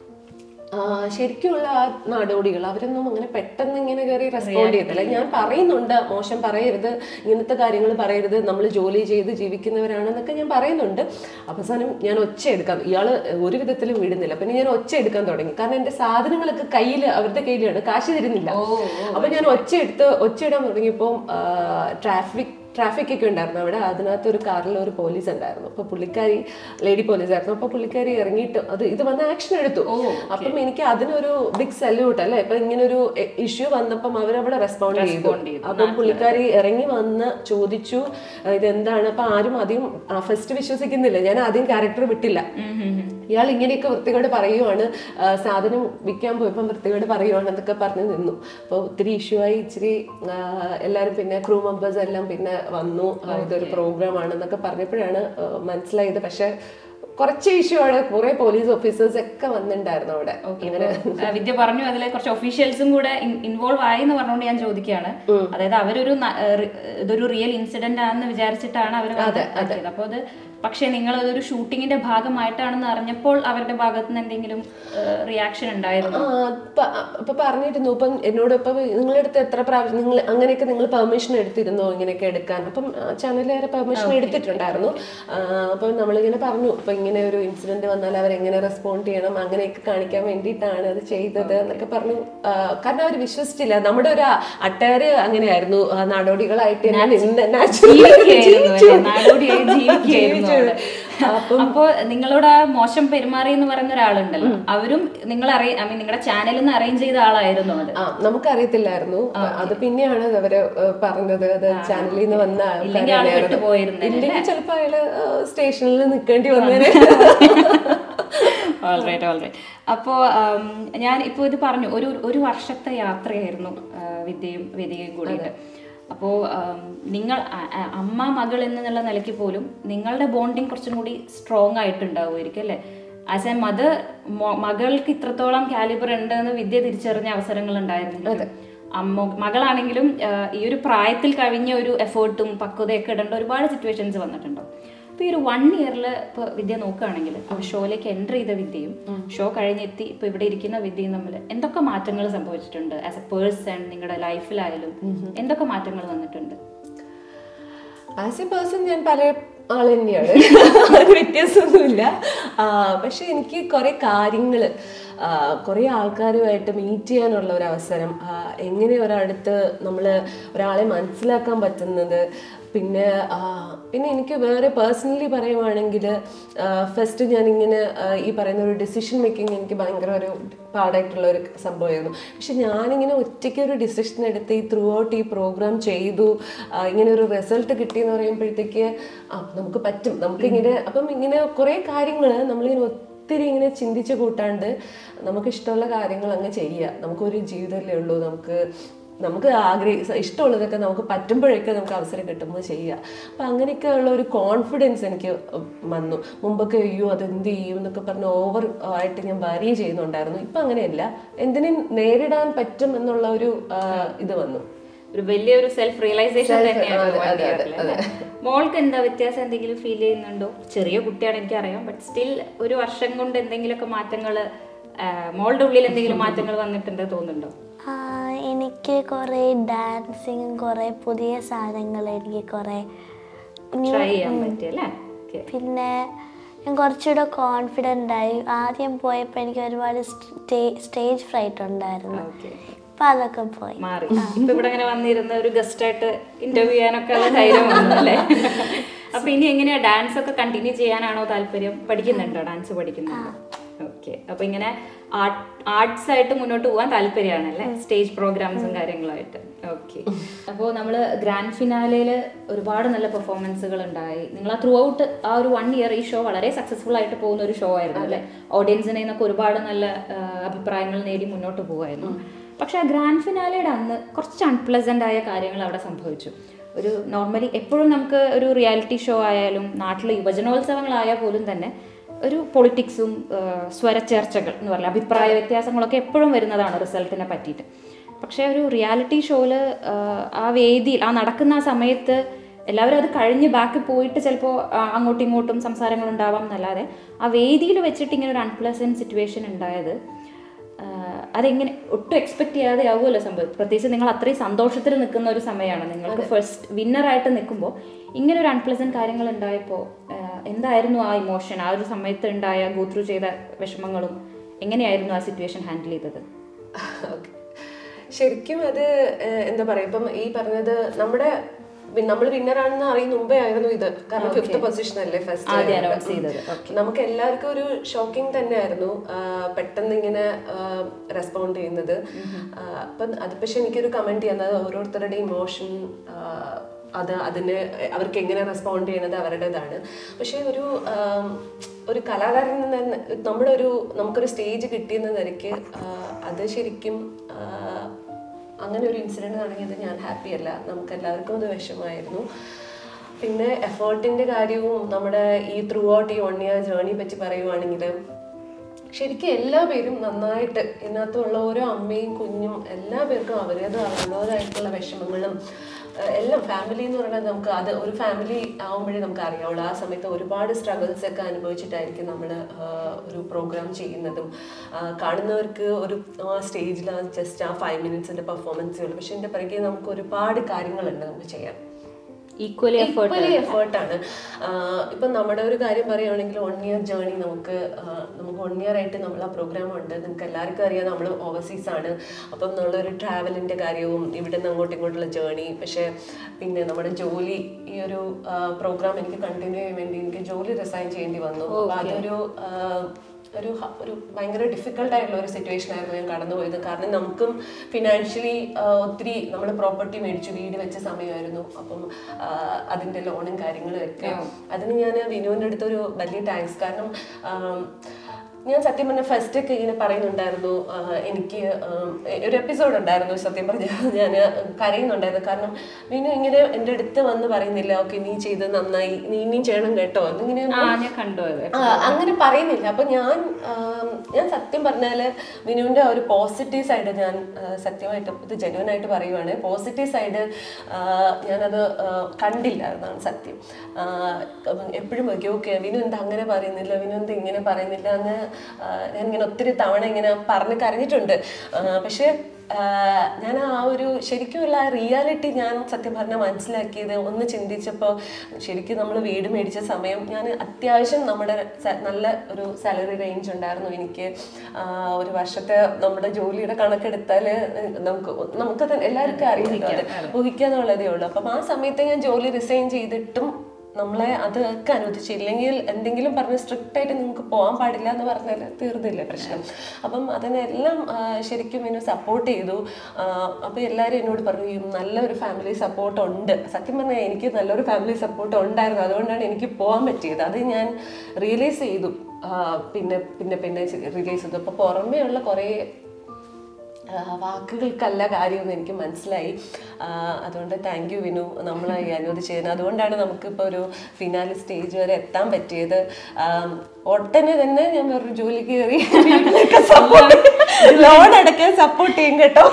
Speaker 1: ശരിക്കുള്ള ആ നാടോടികൾ അവരൊന്നും അങ്ങനെ പെട്ടെന്ന് ഇങ്ങനെ കയറി റെസ്പോണ്ട് ചെയ്തില്ല. ഞാൻ പറയുന്നുണ്ട് മോശം പറയരുത്, ഇങ്ങനത്തെ കാര്യങ്ങൾ പറയരുത്, നമ്മൾ ജോലി ചെയ്ത് ജീവിക്കുന്നവരാണെന്നൊക്കെ ഞാൻ പറയുന്നുണ്ട്. അവസാനം ഞാൻ ഒച്ച എടുക്കാൻ, ഇയാള് ഒരു വിധത്തിലും വിടുന്നില്ല. പിന്നെ ഞാൻ ഒച്ച എടുക്കാൻ തുടങ്ങി. കാരണം എന്റെ സാധനങ്ങളൊക്കെ കയ്യിൽ അവരുടെ കയ്യിലാണ്, കാശ് തരുന്നില്ല. അപ്പൊ ഞാൻ ഒച്ച എടുത്ത് ഒച്ച ഇടാൻ തുടങ്ങിയപ്പോൾ ട്രാഫിക് ട്രാഫിക് ഒക്കെ ഉണ്ടായിരുന്നു അവിടെ. അതിനകത്ത് ഒരു കാറിൽ ഒരു പോലീസ് ഉണ്ടായിരുന്നു. അപ്പൊ പുള്ളിക്കാരി ലേഡി പോലീസ് ആയിരുന്നു. അപ്പൊ പുള്ളിക്കാരി ഇറങ്ങിയിട്ട് അത് ഇത് വന്ന് ആക്ഷൻ എടുത്തു. അപ്പം എനിക്ക് അതിനൊരു ബിഗ് സല്യൂട്ട് അല്ലേ. ഇപ്പൊ ഇങ്ങനെ ഒരു ഇഷ്യൂ വന്നപ്പം അവരവിടെ റെസ്പോണ്ട് ചെയ്തു. അപ്പം പുള്ളിക്കാരി ഇറങ്ങി വന്ന് ചോദിച്ചു ഇതെന്താണ്. അപ്പൊ ആരും ആദ്യം ഫസ്റ്റ് വിശ്വസിക്കുന്നില്ല. ഞാൻ ആദ്യം ക്യാരക്ടർ വിട്ടില്ല. ഇയാൾ ഇങ്ങനെയൊക്കെ വൃത്തികേട് പറയുവാണ്, സാധനം വിൽക്കാൻ പോയപ്പം വൃത്തികേട് പറയുവാണ് എന്നൊക്കെ പറഞ്ഞു നിന്നു. അപ്പോൾ ഒത്തിരി ഇഷ്യൂ ആയി. ഇച്ചിരി എല്ലാവരും പിന്നെ ക്രൂ മെമ്പേഴ്സ് എല്ലാം പിന്നെ വന്നു, ഇതൊരു പ്രോഗ്രാം ആണെന്നൊക്കെ പറഞ്ഞപ്പോഴാണ് മനസ്സിലായത്. പക്ഷെ കുറച്ച് ഇഷ്യൂ ആണ്, കുറെ പോലീസ് ഓഫീസേഴ്സ് ഒക്കെ വന്നിട്ടുണ്ടായിരുന്നു അവിടെ.
Speaker 2: വിദ്യ പറഞ്ഞു അതിലെ കുറച്ച് ഒഫീഷ്യൽസും കൂടെ ഇൻവോൾവ് ആയി എന്ന് പറഞ്ഞുകൊണ്ട് ഞാൻ ചോദിക്കുകയാണ്. അതായത് അവരൊരു ഇതൊരു റിയൽ ഇൻസിഡന്റ് ആണെന്ന് വിചാരിച്ചിട്ടാണ് അവർ. അപ്പൊ അത് പക്ഷെ നിങ്ങൾ അതൊരു ഷൂട്ടിങ്ങിന്റെ ഭാഗമായിട്ടാണെന്ന് അറിഞ്ഞപ്പോൾ അവരുടെ ഭാഗത്ത് നിന്ന് എന്തെങ്കിലും റിയാക്ഷൻ ഉണ്ടായിരുന്നു?
Speaker 1: ഇപ്പൊ പറഞ്ഞിരുന്നു. ഇപ്പം എന്നോട് ഇപ്പൊ നിങ്ങളുടെ അടുത്ത് എത്ര പ്രാവശ്യം നിങ്ങൾ അങ്ങനെയൊക്കെ നിങ്ങൾ പെർമിഷൻ എടുത്തിരുന്നോ ഇങ്ങനെയൊക്കെ എടുക്കാൻ? അപ്പം ചാനലുകാരെ പെർമിഷൻ എടുത്തിട്ടുണ്ടായിരുന്നു. അപ്പം നമ്മളിങ്ങനെ പറഞ്ഞു ഇപ്പൊ ഇങ്ങനെ ഒരു ഇൻസിഡന്റ് വന്നാൽ അവരെങ്ങനെ റെസ്പോണ്ട് ചെയ്യണം അങ്ങനെയൊക്കെ കാണിക്കാൻ വേണ്ടിയിട്ടാണ് അത് ചെയ്തത് എന്നൊക്കെ പറഞ്ഞു. കാരണം അവർ വിശ്വസിച്ചില്ല. നമ്മുടെ ഒരു അട്ടയറ് അങ്ങനെയായിരുന്നു, നാടോടികളായിട്ട്
Speaker 2: അപ്പൊ നിങ്ങളോട് ആ മോശം പെരുമാറി എന്ന് പറയുന്ന ഒരാളുണ്ടല്ലോ, അവരും നിങ്ങൾ അറിയ ഐ മീൻ നിങ്ങളുടെ ചാനലിൽ നിന്ന് അറേഞ്ച് ചെയ്ത ആളായിരുന്നു അത്?
Speaker 1: ആ നമുക്കറിയത്തില്ലായിരുന്നു. അത് പിന്നെയാണ് അവര് പറഞ്ഞത് അത് ചാനലിൽ നിന്ന് വന്ന ഇല്ലെങ്കിൽ ചിലപ്പോ അയാള് സ്റ്റേഷനിൽ നിൽക്കേണ്ടി വന്നേനെ.
Speaker 2: ഓൾറൈറ്റ് ഓൾറൈറ്റ് അപ്പോ ഞാൻ ഇപ്പൊ ഇത് പറഞ്ഞു ഒരു ഒരു വർഷത്തെ യാത്രയായിരുന്നു വിദ്യയും വിദ്യയും കൂടിയിട്ട്. അപ്പോൾ നിങ്ങൾ അമ്മ മകൾ എന്നുള്ള നിലയ്ക്ക് പോലും നിങ്ങളുടെ ബോണ്ടിങ് കുറച്ചും കൂടി സ്ട്രോങ് ആയിട്ടുണ്ടാവുമായിരിക്കും അല്ലേ? ആസ് എ മദർ മകൾക്ക് ഇത്രത്തോളം കാലിബർ ഉണ്ടെന്ന് വിദ്യ തിരിച്ചറിഞ്ഞ അവസരങ്ങൾ ഉണ്ടായിരുന്നു. അമ്മ മകളാണെങ്കിലും ഈ ഒരു പ്രായത്തിൽ കവിഞ്ഞ ഒരു എഫേർട്ടും പക്വതയൊക്കെ ഇടേണ്ട ഒരുപാട് സിറ്റുവേഷൻസ് വന്നിട്ടുണ്ടോ? അപ്പോൾ ഈ ഒരു വൺ ഇയറിൽ ഇപ്പോൾ വിദ്യ നോക്കുകയാണെങ്കിൽ അപ്പോൾ ഷോയിലേക്ക് എൻ്റർ ചെയ്ത വിദ്യയും ഷോ കഴിഞ്ഞെത്തി ഇപ്പോൾ ഇവിടെ ഇരിക്കുന്ന വിദ്യയും തമ്മിൽ എന്തൊക്കെ മാറ്റങ്ങൾ സംഭവിച്ചിട്ടുണ്ട്? ആസ് എ പേഴ്സൺ നിങ്ങളുടെ ലൈഫിലായാലും എന്തൊക്കെ മാറ്റങ്ങൾ വന്നിട്ടുണ്ട്?
Speaker 1: ആസ് എ പേഴ്സൺ ഞാൻ പല ആൾ തന്നെയാണ്, വ്യത്യാസമൊന്നുമില്ല. പക്ഷെ എനിക്ക് കുറെ കാര്യങ്ങൾ കുറേ ആൾക്കാരുമായിട്ട് മീറ്റ് ചെയ്യാനുള്ള ഒരു അവസരം, എങ്ങനെ ഒരാടുത്ത് നമ്മൾ ഒരാളെ മനസ്സിലാക്കാൻ പറ്റുന്നത്, പിന്നെ പിന്നെ എനിക്ക് വേറെ പേഴ്സണലി പറയുവാണെങ്കിൽ ഫസ്റ്റ് ഞാനിങ്ങനെ ഈ പറയുന്ന ഒരു ഡിസിഷൻ മേക്കിംഗ് എനിക്ക് ഭയങ്കര ഒരു പാടായിട്ടുള്ള ഒരു സംഭവമായിരുന്നു. പക്ഷെ ഞാനിങ്ങനെ ഒറ്റയ്ക്ക് ഒരു ഡിസിഷൻ എടുത്ത് ഈ ത്രൂ ഔട്ട് ഈ പ്രോഗ്രാം ചെയ്തു, ഇങ്ങനെ ഒരു റിസൾട്ട് കിട്ടിയെന്ന് പറയുമ്പോഴത്തേക്ക് ആ നമുക്ക് പറ്റും, നമുക്കിങ്ങനെ അപ്പം ഇങ്ങനെ കുറേ കാര്യങ്ങൾ നമ്മളിങ്ങനെ ഒത്തിരി ഇങ്ങനെ ചിന്തിച്ച് കൂട്ടാണ്ട് നമുക്ക് ഇഷ്ടമുള്ള കാര്യങ്ങൾ അങ്ങ് ചെയ്യുക. നമുക്കൊരു ജീവിതമല്ലേ ഉള്ളൂ, നമുക്ക് നമുക്ക് ആഗ്രഹി ഇഷ്ടമുള്ളതൊക്കെ നമുക്ക് പറ്റുമ്പോഴൊക്കെ നമുക്ക് അവസരം കിട്ടുമ്പോൾ ചെയ്യുക. അപ്പം അങ്ങനെയൊക്കെ ഉള്ള ഒരു കോൺഫിഡൻസ് എനിക്ക് വന്നു. മുമ്പൊക്കെ അയ്യോ അതെന്ത് ചെയ്യും എന്നൊക്കെ പറഞ്ഞ് ഓവർ ആയിട്ട് ഞാൻ വരി ചെയ്യുന്നുണ്ടായിരുന്നു. ഇപ്പം അങ്ങനെയല്ല, എന്തിനും നേരിടാൻ പറ്റും എന്നുള്ള ഒരു ഇത് വന്നു.
Speaker 2: ഒരു വലിയൊരു സെൽഫ് റിയലൈസേഷൻ തന്നെയാണ്. മോൾക്ക് എന്താ വ്യത്യാസം എന്തെങ്കിലും ഫീൽ ചെയ്യുന്നുണ്ടോ? ചെറിയ കുട്ടിയാണ് എനിക്കറിയാം, ബട്ട് സ്റ്റിൽ ഒരു വർഷം കൊണ്ട് എന്തെങ്കിലുമൊക്കെ മാറ്റങ്ങൾ മോളുടെ ഉള്ളിൽ എന്തെങ്കിലും മാറ്റങ്ങൾ വന്നിട്ടുണ്ട് തോന്നുന്നുണ്ടോ?
Speaker 3: എനിക്ക് കുറേ ഡാൻസിങ്, കുറേ പുതിയ സാധനങ്ങൾ എനിക്ക് കുറേ
Speaker 2: ട്രൈ ചെയ്യാൻ പറ്റിയല്ലേ?
Speaker 3: പിന്നെ ഞാൻ കുറച്ചുകൂടെ കോൺഫിഡൻ്റ് ആയി. ആദ്യം പോയപ്പോൾ എനിക്ക് ഒരുപാട് സ്റ്റേജ് ഫ്രൈറ്റ് ഉണ്ടായിരുന്നു, ഇപ്പം അതൊക്കെ പോയി
Speaker 2: മാറി. ഇപ്പം ഇവിടെ ഇങ്ങനെ വന്നിരുന്ന ഒരു ഗസ്റ്റ് ആയിട്ട് ഇന്റർവ്യൂ ചെയ്യാനൊക്കെ ഉള്ള ധൈര്യം വന്നു അല്ലേ? അപ്പൊ ഇനി എങ്ങനെയാ ഡാൻസ് ഒക്കെ കണ്ടിന്യൂ ചെയ്യാനാണോ താല്പര്യം? പഠിക്കുന്നുണ്ടോ? ഡാൻസ് പഠിക്കുന്നുണ്ടോ? ഓക്കെ. അപ്പൊ ഇങ്ങനെ ആർട്ട് ആർട്സ് ആയിട്ട് മുന്നോട്ട് പോകാൻ താല്പര്യമാണല്ലേ? സ്റ്റേജ് പ്രോഗ്രാംസും കാര്യങ്ങളുമായിട്ട്. ഓക്കെ. അപ്പോൾ നമ്മൾ ഗ്രാൻഡ് ഫിനാലയിൽ ഒരുപാട് നല്ല പെർഫോമൻസുകൾ ഉണ്ടായി. നിങ്ങൾ ആ ത്രൂ ഔട്ട് ആ ഒരു വൺ ഇയർ ഈ ഷോ വളരെ സക്സസ്ഫുൾ ആയിട്ട് പോകുന്ന ഒരു ഷോ ആയിരുന്നു അല്ലേ? ഓഡിയൻസിനെ നിന്നൊക്കെ ഒരുപാട് നല്ല അഭിപ്രായങ്ങൾ നേടി മുന്നോട്ട് പോകുമായിരുന്നു. പക്ഷെ ആ ഗ്രാൻഡ് ഫിനാലയുടെ അന്ന് കുറച്ച് അൺപ്ലസൻ്റ് ആയ കാര്യങ്ങൾ അവിടെ സംഭവിച്ചു. ഒരു നോർമലി എപ്പോഴും നമുക്ക് ഒരു റിയാലിറ്റി ഷോ ആയാലും നാട്ടിൽ യുവജനോത്സവങ്ങളായാൽ പോലും തന്നെ ഒരു പൊളിറ്റിക്സും സ്വരച്ചേർച്ചകൾ എന്ന് പറയുക അഭിപ്രായ വ്യത്യാസങ്ങളൊക്കെ എപ്പോഴും വരുന്നതാണ് റിസൾട്ടിനെ പറ്റിയിട്ട്. പക്ഷേ ഒരു റിയാലിറ്റി ഷോയിൽ ആ വേദിയിൽ ആ നടക്കുന്ന ആ സമയത്ത് എല്ലാവരും അത് കഴിഞ്ഞ് ബാക്ക് പോയിട്ട് ചിലപ്പോൾ അങ്ങോട്ടും ഇങ്ങോട്ടും സംസാരങ്ങൾ ഉണ്ടാവാം എന്നല്ലാതെ ആ വേദിയിൽ വെച്ചിട്ട് ഇങ്ങനെ ഒരു അൺപ്ലസൻറ്റ് സിറ്റുവേഷൻ ഉണ്ടായത് അതെങ്ങനെ ഒട്ടും എക്സ്പെക്ട് ചെയ്യാതെ ആവുമല്ലോ സംഭവം. പ്രത്യേകിച്ച് നിങ്ങൾ അത്രയും സന്തോഷത്തിൽ നിൽക്കുന്ന ഒരു സമയമാണ്, നിങ്ങൾക്ക് ഫസ്റ്റ് വിന്നറായിട്ട് നിൽക്കുമ്പോൾ ഇങ്ങനെ ഒരു അൺപ്ലസൻറ്റ് കാര്യങ്ങൾ ഉണ്ടായപ്പോൾ എന്തായിരുന്നു ആ ഇമോഷൻ? ആ ഒരു സമയത്ത് ഉണ്ടായ ഗോ ത്രൂ ചെയ്ത വിഷമങ്ങളും എങ്ങനെയായിരുന്നു ആ സിറ്റുവേഷൻ ഹാൻഡിൽ ചെയ്തത്?
Speaker 1: ശരിക്കും അത് എന്താ പറയുക, ഇപ്പം ഈ പറഞ്ഞത് നമ്മുടെ നമ്മൾ വിന്നറാണെന്ന് അറിയുന്ന മുമ്പേ ആയിരുന്നു ഇത്. കാരണം ഫിഫ്ത്ത് പൊസിഷൻ അല്ലേ ഫസ്റ്റ്. നമുക്ക് എല്ലാവർക്കും ഒരു ഷോക്കിംഗ് തന്നെയായിരുന്നു പെട്ടെന്ന് ഇങ്ങനെ റെസ്പോണ്ട് ചെയ്യുന്നത്. അപ്പം അത് പക്ഷെ എനിക്കൊരു കമന്റ് ചെയ്യുന്നത് ഓരോരുത്തരുടെ ഇമോഷൻ അത് അതിന് അവർക്ക് എങ്ങനെ റെസ്പോണ്ട് ചെയ്യുന്നത് അവരുടേതാണ്. പക്ഷെ ഒരു ഒരു കലാകാരൻ നമ്മുടെ ഒരു നമുക്കൊരു സ്റ്റേജ് കിട്ടിയെന്ന നിലയ്ക്ക് അത് ശരിക്കും അങ്ങനെ ഒരു ഇൻസിഡൻറ്റ് തുടങ്ങിയത് ഞാൻ ഹാപ്പി അല്ല, നമുക്ക് എല്ലാവർക്കും അത് വിഷമമായിരുന്നു. പിന്നെ എഫേർട്ടിൻ്റെ കാര്യവും നമ്മുടെ ഈ ത്രൂ ഔട്ട് ഈ വൺ ഇയർ ജേർണി പറ്റി പറയുവാണെങ്കിൽ ശരിക്കും എല്ലാ പേരും നന്നായിട്ട് ഇതിനകത്തുള്ള ഓരോ അമ്മയും കുഞ്ഞും എല്ലാ പേർക്കും അവരത് അവരുടേതായിട്ടുള്ള വിഷമങ്ങളും എല്ലാം ഫാമിലി എന്ന് പറയുന്നത് നമുക്ക് അത് ഒരു ഫാമിലി ആവുമ്പോഴേ നമുക്ക് അറിയാവുള്ളൂ. ആ സമയത്ത് ഒരുപാട് സ്ട്രഗിൾസ് ഒക്കെ അനുഭവിച്ചിട്ടായിരിക്കും നമ്മൾ ഒരു പ്രോഗ്രാം ചെയ്യുന്നതും. കാണുന്നവർക്ക് ഒരു സ്റ്റേജിൽ ജസ്റ്റ് ആ ഫൈവ് മിനിറ്റ്സിൻ്റെ പെർഫോമൻസേ ഉള്ളൂ, പക്ഷെ എൻ്റെ പിറകെ നമുക്ക് ഒരുപാട് കാര്യങ്ങളുണ്ട് നമുക്ക് ചെയ്യാൻ.
Speaker 2: ഈക്വലി
Speaker 1: ഈക്വലി എഫേർട്ടാണ്. ഇപ്പം നമ്മുടെ ഒരു കാര്യം പറയുകയാണെങ്കിൽ വൺ ഇയർ ജേർണി നമുക്ക് നമുക്ക് വൺ ഇയർ ആയിട്ട് നമ്മൾ ആ പ്രോഗ്രാം ഉണ്ട്. നിങ്ങൾക്ക് എല്ലാവർക്കും അറിയാം നമ്മൾ ഓവർസീസ് ആണ്. അപ്പം നമ്മളൊരു ട്രാവലിൻ്റെ കാര്യവും ഇവിടെ നിന്ന് അങ്ങോട്ടും ഇങ്ങോട്ടുള്ള ജേർണി, പക്ഷേ പിന്നെ നമ്മുടെ ജോലി ഈ ഒരു പ്രോഗ്രാം എനിക്ക് കണ്ടിന്യൂ ചെയ്യാൻ വേണ്ടി എനിക്ക് ജോലി റിസൈൻ ചെയ്യേണ്ടി വന്നു. അപ്പം അതൊരു ഒരു ഒരു ഭയങ്കര ഡിഫിക്കൽട്ടായിട്ടുള്ള ഒരു സിറ്റുവേഷൻ ആയിരുന്നു ഞാൻ കടന്നു പോയത്. കാരണം നമുക്കും ഫിനാൻഷ്യലി ഒത്തിരി നമ്മൾ പ്രോപ്പർട്ടി മേടിച്ചു വീട് വെച്ച സമയമായിരുന്നു. അപ്പം അതിൻ്റെ ലോണും കാര്യങ്ങളും ഒക്കെ അതിന് ഞാൻ വിനുവിൻ്റെ അടുത്തൊരു വലിയ താങ്ക്സ്. കാരണം ഞാൻ സത്യം പറഞ്ഞ ഫസ്റ്റ് ഒക്കെ ഇങ്ങനെ പറയുന്നുണ്ടായിരുന്നു, എനിക്ക് ഒരു എപ്പിസോഡ് ഉണ്ടായിരുന്നു സത്യം പറഞ്ഞാൽ ഞാൻ കരയുന്നുണ്ടായിരുന്നു. കാരണം വിനു ഇങ്ങനെ എൻ്റെ അടുത്ത് വന്ന് പറയുന്നില്ല, ഓക്കെ നീ ചെയ്ത് നന്നായി, നീ ഇനിയും ചെയ്യണം കേട്ടോ, എന്നിങ്ങനെ അങ്ങനെ പറയുന്നില്ല. അപ്പൊ ഞാൻ ഞാൻ സത്യം പറഞ്ഞാല് വിനുവിന്റെ ഒരു പോസിറ്റീവ് സൈഡ് ഞാൻ സത്യമായിട്ട് ഇത് ജെന്യുവൻ ആയിട്ട് പറയുവാണ്, പോസിറ്റീവ് സൈഡ് ഞാനത് കണ്ടില്ലായിരുന്നാണ് സത്യം. എപ്പോഴും ഓക്കെ ഓക്കെ വിനു എന്താ അങ്ങനെ പറയുന്നില്ല, വിനു എന്താ ഇങ്ങനെ പറയുന്നില്ല എന്ന് ഞാനിങ്ങനെ ഒത്തിരി തവണ ഇങ്ങനെ പറഞ്ഞ് കരഞ്ഞിട്ടുണ്ട്. പക്ഷെ ഞാൻ ആ ഒരു ശരിക്കുമുള്ള ആ റിയാലിറ്റി ഞാൻ സത്യം പറഞ്ഞാൽ മനസ്സിലാക്കിയത് ഒന്ന് ചിന്തിച്ചപ്പോൾ, ശരിക്കും നമ്മൾ വീട് മേടിച്ച സമയം ഞാൻ അത്യാവശ്യം നമ്മുടെ നല്ല ഒരു സാലറി റേഞ്ച് ഉണ്ടായിരുന്നു എനിക്ക്. ഒരു വർഷത്തെ നമ്മുടെ ജോലിയുടെ കണക്കെടുത്താൽ നമുക്ക് നമുക്ക് എല്ലാവർക്കും അറിയാം, ഊഹിക്കാന്നുള്ളതേ ഉള്ളൂ. അപ്പം ആ സമയത്ത് ഞാൻ ജോലി റിസൈൻ ചെയ്തിട്ടും നമ്മളെ അതൊക്കെ അനുവദിച്ചില്ലെങ്കിൽ എന്തെങ്കിലും പറഞ്ഞ് സ്ട്രിക്റ്റ് ആയിട്ട് നിങ്ങൾക്ക് പോകാൻ പാടില്ല എന്ന് പറഞ്ഞാൽ തീർന്നില്ല പ്രശ്നം. അപ്പം അതിനെല്ലാം ശരിക്കും എന്നെ സപ്പോർട്ട് ചെയ്തു. അപ്പോൾ എല്ലാവരും എന്നോട് പറഞ്ഞു നല്ലൊരു ഫാമിലി സപ്പോർട്ട് ഉണ്ട്. സത്യം പറഞ്ഞാൽ എനിക്ക് നല്ലൊരു ഫാമിലി സപ്പോർട്ട് ഉണ്ടായിരുന്നു, അതുകൊണ്ടാണ് എനിക്ക് പോകാൻ പറ്റിയത്. അത് ഞാൻ റിയലൈസ് ചെയ്തു, പിന്നെ പിന്നെ പിന്നെ റിയലൈസ് ചെയ്തു. അപ്പോൾ പുറമേ ഉള്ള കുറേ വാക്കുകൾക്കല്ല കാര്യമെന്ന് എനിക്ക് മനസ്സിലായി. അതുകൊണ്ട് താങ്ക് യു വിനു നമ്മളെ അനുവദിച്ചതിന്. അതുകൊണ്ടാണ് നമുക്കിപ്പോൾ ഒരു ഫിനാലി സ്റ്റേജ് വരെ എത്താൻ പറ്റിയത്. ഒട്ടനെ തന്നെ ഞാൻ വേറൊരു ജോലി കയറി ലോൺ അടക്കാൻ സപ്പോർട്ട് ചെയ്യും കേട്ടോ.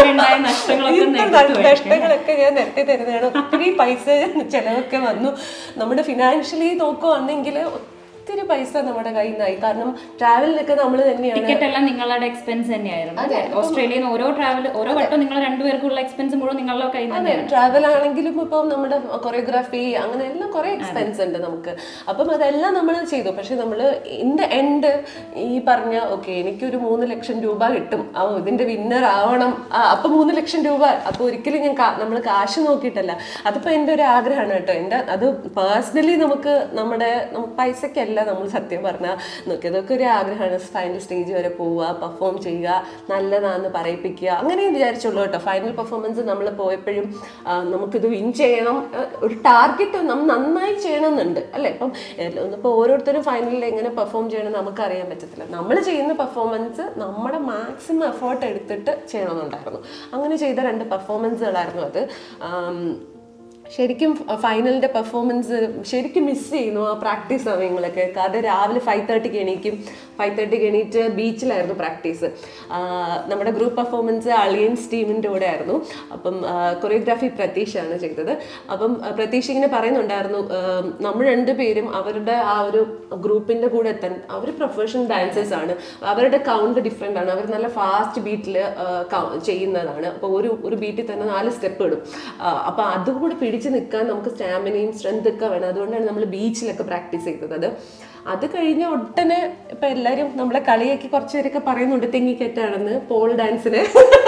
Speaker 1: നഷ്ടങ്ങളൊക്കെ ഞാൻ നിർത്തി തരുന്നതാണ്. ഒത്തിരി പൈസ ചിലവൊക്കെ വന്നു. നമ്മുടെ ഫിനാൻഷ്യലി നോക്കുവാണെങ്കിൽ ഒത്തിരി പൈസ നമ്മുടെ കയ്യിൽ നിന്നായി. കാരണം ട്രാവലിനൊക്കെ നമ്മൾ തന്നെയാണ്,
Speaker 2: ടിക്കറ്റ് എല്ലാം നിങ്ങളുടെ എക്സ്പെൻസ് തന്നെയായിരുന്നു. ഓസ്ട്രേലിയയിൽ ഓരോ ട്രാവൽ ഓരോ വട്ടം നിങ്ങൾ രണ്ടുപേർക്കുള്ള എക്സ്പെൻസ് മുഴുവൻ നിങ്ങളുടെ കയ്യിൽ നിന്ന്.
Speaker 1: ട്രാവൽ ആണെങ്കിലും ഇപ്പം നമ്മുടെ കൊറിയോഗ്രാഫി അങ്ങനെ എല്ലാം കുറെ എക്സ്പെൻസ് ഉണ്ട് നമുക്ക്. അപ്പം അതെല്ലാം നമ്മൾ ചെയ്തു. പക്ഷെ നമ്മൾ ഇൻ ദ എൻഡ് ഈ പറഞ്ഞ ഓക്കെ എനിക്കൊരു മൂന്ന് ലക്ഷം രൂപ കിട്ടും, ഇതിന്റെ വിന്നർ ആവണം, അപ്പൊ മൂന്ന് ലക്ഷം രൂപ. അപ്പൊ ഒരിക്കലും ഞാൻ നമ്മൾ കാശ് നോക്കിയിട്ടല്ല, അതിപ്പോ എൻ്റെ ഒരു ആഗ്രഹമാണ് കേട്ടോ. എൻ്റെ അത് പേഴ്സണലി നമുക്ക് നമ്മുടെ പൈസക്കല്ല നമ്മൾ സത്യം പറഞ്ഞാൽ നോക്കിയത്, അതൊക്കെ ഒരു ആഗ്രഹമാണ്. ഫൈനൽ സ്റ്റേജ് വരെ പോവുക, പെർഫോം ചെയ്യുക, നല്ലതാണെന്ന് പറയിപ്പിക്കുക, അങ്ങനെ വിചാരിച്ചുള്ളൂ കേട്ടോ. ഫൈനൽ പെർഫോമൻസ് നമ്മൾ പോയപ്പോഴും നമുക്കിത് വിൻ ചെയ്യണം, ഒരു ടാർഗറ്റ് നമ്മൾ നന്നായി ചെയ്യണമെന്നുണ്ട് അല്ലേ. ഇപ്പം ഇപ്പോൾ ഓരോരുത്തരും ഫൈനലിൽ എങ്ങനെ പെർഫോം ചെയ്യണം നമുക്കറിയാൻ പറ്റത്തില്ല. നമ്മൾ ചെയ്യുന്ന പെർഫോമൻസ് നമ്മുടെ മാക്സിമം എഫേർട്ട് എടുത്തിട്ട് ചെയ്യണമെന്നുണ്ടായിരുന്നു. അങ്ങനെ ചെയ്ത രണ്ട് പെർഫോമൻസുകളായിരുന്നു അത്. ശരിക്കും ഫൈനലിൻ്റെ പെർഫോമൻസ് ശരിക്കും മിസ് ചെയ്യുന്നു ആ പ്രാക്ടീസ് സമയങ്ങളൊക്കെ. കാരണം രാവിലെ ഫൈവ് തേർട്ടിക്ക് എണീക്കും, ഫൈവ് തേർട്ടിക്ക് എണീറ്റ് ബീച്ചിലായിരുന്നു പ്രാക്ടീസ്. നമ്മുടെ ഗ്രൂപ്പ് പെർഫോമൻസ് അളിയൻസ് ടീമിൻ്റെ കൂടെ ആയിരുന്നു. അപ്പം കൊറിയോഗ്രാഫി പ്രതീഷാണ് ചെയ്തത്. അപ്പം പ്രതീഷ് ഇങ്ങനെ പറയുന്നുണ്ടായിരുന്നു, നമ്മൾ രണ്ടുപേരും അവരുടെ ആ ഒരു ഗ്രൂപ്പിൻ്റെ കൂടെ എത്താൻ, അവർ പ്രൊഫഷണൽ ഡാൻസേഴ്സ് ആണ്, അവരുടെ കൗണ്ട് ഡിഫറെൻ്റ് ആണ്, അവർ നല്ല ഫാസ്റ്റ് ബീറ്റിൽ ചെയ്യുന്നതാണ്. അപ്പോൾ ഒരു ഒരു ബീറ്റിൽ തന്നെ നാല് സ്റ്റെപ്പ് ഇടും. അപ്പോൾ അതും കൂടി പിടിച്ച് നിൽക്കാൻ നമുക്ക് സ്റ്റാമിനയും സ്ട്രെങ്ത് ഒക്കെ വേണം. അതുകൊണ്ടാണ് നമ്മൾ ബീച്ചിലൊക്കെ പ്രാക്ടീസ് ചെയ്തത്. അത് കഴിഞ്ഞ ഒട്ടനെ ഇപ്പൊ എല്ലാരും നമ്മളെ കളിയാക്കി കുറച്ചു പേരൊക്കെ പറയുന്നുണ്ട് തെങ്ങിക്കെറ്റാണെന്ന് പോൾ ഡാൻസിന്.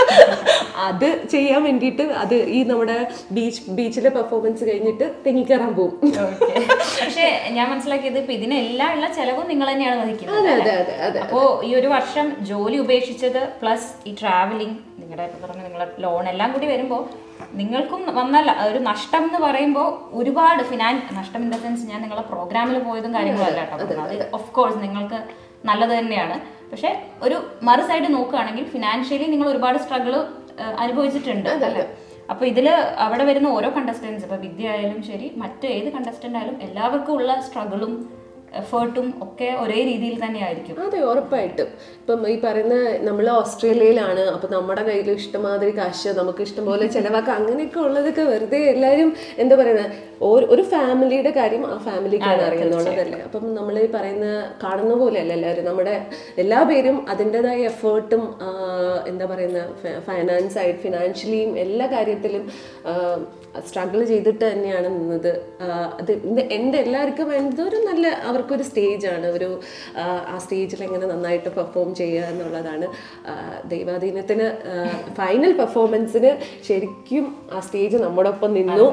Speaker 1: അത് ചെയ്യാൻ വേണ്ടിയിട്ട് അത് ഈ നമ്മുടെ ബീച്ച് ബീച്ചിലെ പെർഫോമൻസ് കഴിഞ്ഞിട്ട് തെങ്ങിക്കയറാൻ പോകും.
Speaker 2: പക്ഷെ ഞാൻ മനസ്സിലാക്കിയത് ഇപ്പൊ ഇതിനെല്ലാം ഉള്ള ചെലവും നിങ്ങൾ തന്നെയാണ് വഹിക്കുന്നത്. അപ്പോ ഈ ഒരു വർഷം ജോലി ഉപേക്ഷിച്ചത് പ്ലസ് ഈ ട്രാവലിംഗ്, നിങ്ങളുടെ പറഞ്ഞ നിങ്ങളുടെ ലോൺ എല്ലാം കൂടി വരുമ്പോ നിങ്ങൾക്കും വന്നല്ല ഒരു നഷ്ടം എന്ന് പറയുമ്പോൾ ഒരുപാട് ഫിനാൻ നഷ്ടം ഇൻ ദ സെൻസ് ഞാൻ നിങ്ങളെ പ്രോഗ്രാമിൽ പോയതും കാര്യങ്ങളും അല്ല കേട്ടോ. അത് ഓഫ് കോഴ്സ് നിങ്ങൾക്ക് നല്ലത് തന്നെയാണ്. പക്ഷെ ഒരു മറു സൈഡ് നോക്കുകയാണെങ്കിൽ ഫിനാൻഷ്യലി നിങ്ങൾ ഒരുപാട് സ്ട്രഗിൾ അനുഭവിച്ചിട്ടുണ്ട് അല്ലേ. അപ്പൊ ഇതില് അവിടെ വരുന്ന ഓരോ കണ്ടസ്റ്റൻസ്, ഇപ്പൊ വിദ്യ ആയാലും ശരി മറ്റു ഏത് കണ്ടസ്റ്റന്റ് ആയാലും എല്ലാവർക്കും ഉള്ള സ്ട്രഗിളും എഫേർട്ടും ഒക്കെ ഒരേ രീതിയിൽ തന്നെ ആയിരിക്കും.
Speaker 1: അതെ, ഉറപ്പായിട്ടും. ഇപ്പം ഈ പറയുന്ന നമ്മൾ ഓസ്ട്രേലിയയിലാണ്, അപ്പൊ നമ്മുടെ കയ്യിൽ ഇഷ്ടമാതിരി കാശ് നമുക്ക് ഇഷ്ടംപോലെ ചിലവാക്കാം, അങ്ങനെയൊക്കെ ഉള്ളതൊക്കെ വെറുതെ എല്ലാവരും എന്താ പറയുന്നത്, ഒരു ഫാമിലിയുടെ കാര്യം ആ ഫാമിലിക്കാണ് അറിയുന്നുള്ളതല്ലേ. അപ്പം നമ്മൾ ഈ പറയുന്ന കാണുന്ന പോലെയല്ല എല്ലാവരും, നമ്മുടെ എല്ലാ പേരും അതിൻ്റെതായ എഫേർട്ടും എന്താ പറയുന്ന ഫൈനാൻസ് ആയിട്ട് ഫിനാൻഷ്യലിയും എല്ലാ കാര്യത്തിലും സ്ട്രഗിൾ ചെയ്തിട്ട് തന്നെയാണ് നിന്നത്. അത് എൻ്റെ എല്ലാവർക്കും എന്തൊരു നല്ല അവർക്കൊരു സ്റ്റേജാണ്, ഒരു ആ സ്റ്റേജിൽ എങ്ങനെ നന്നായിട്ട് പെർഫോം ചെയ്യുക എന്നുള്ളതാണ്. ദൈവാധീനത്തിന് ഫൈനൽ പെർഫോമൻസിന് ശരിക്കും ആ സ്റ്റേജ് നമ്മുടെ ഒപ്പം നിന്നു.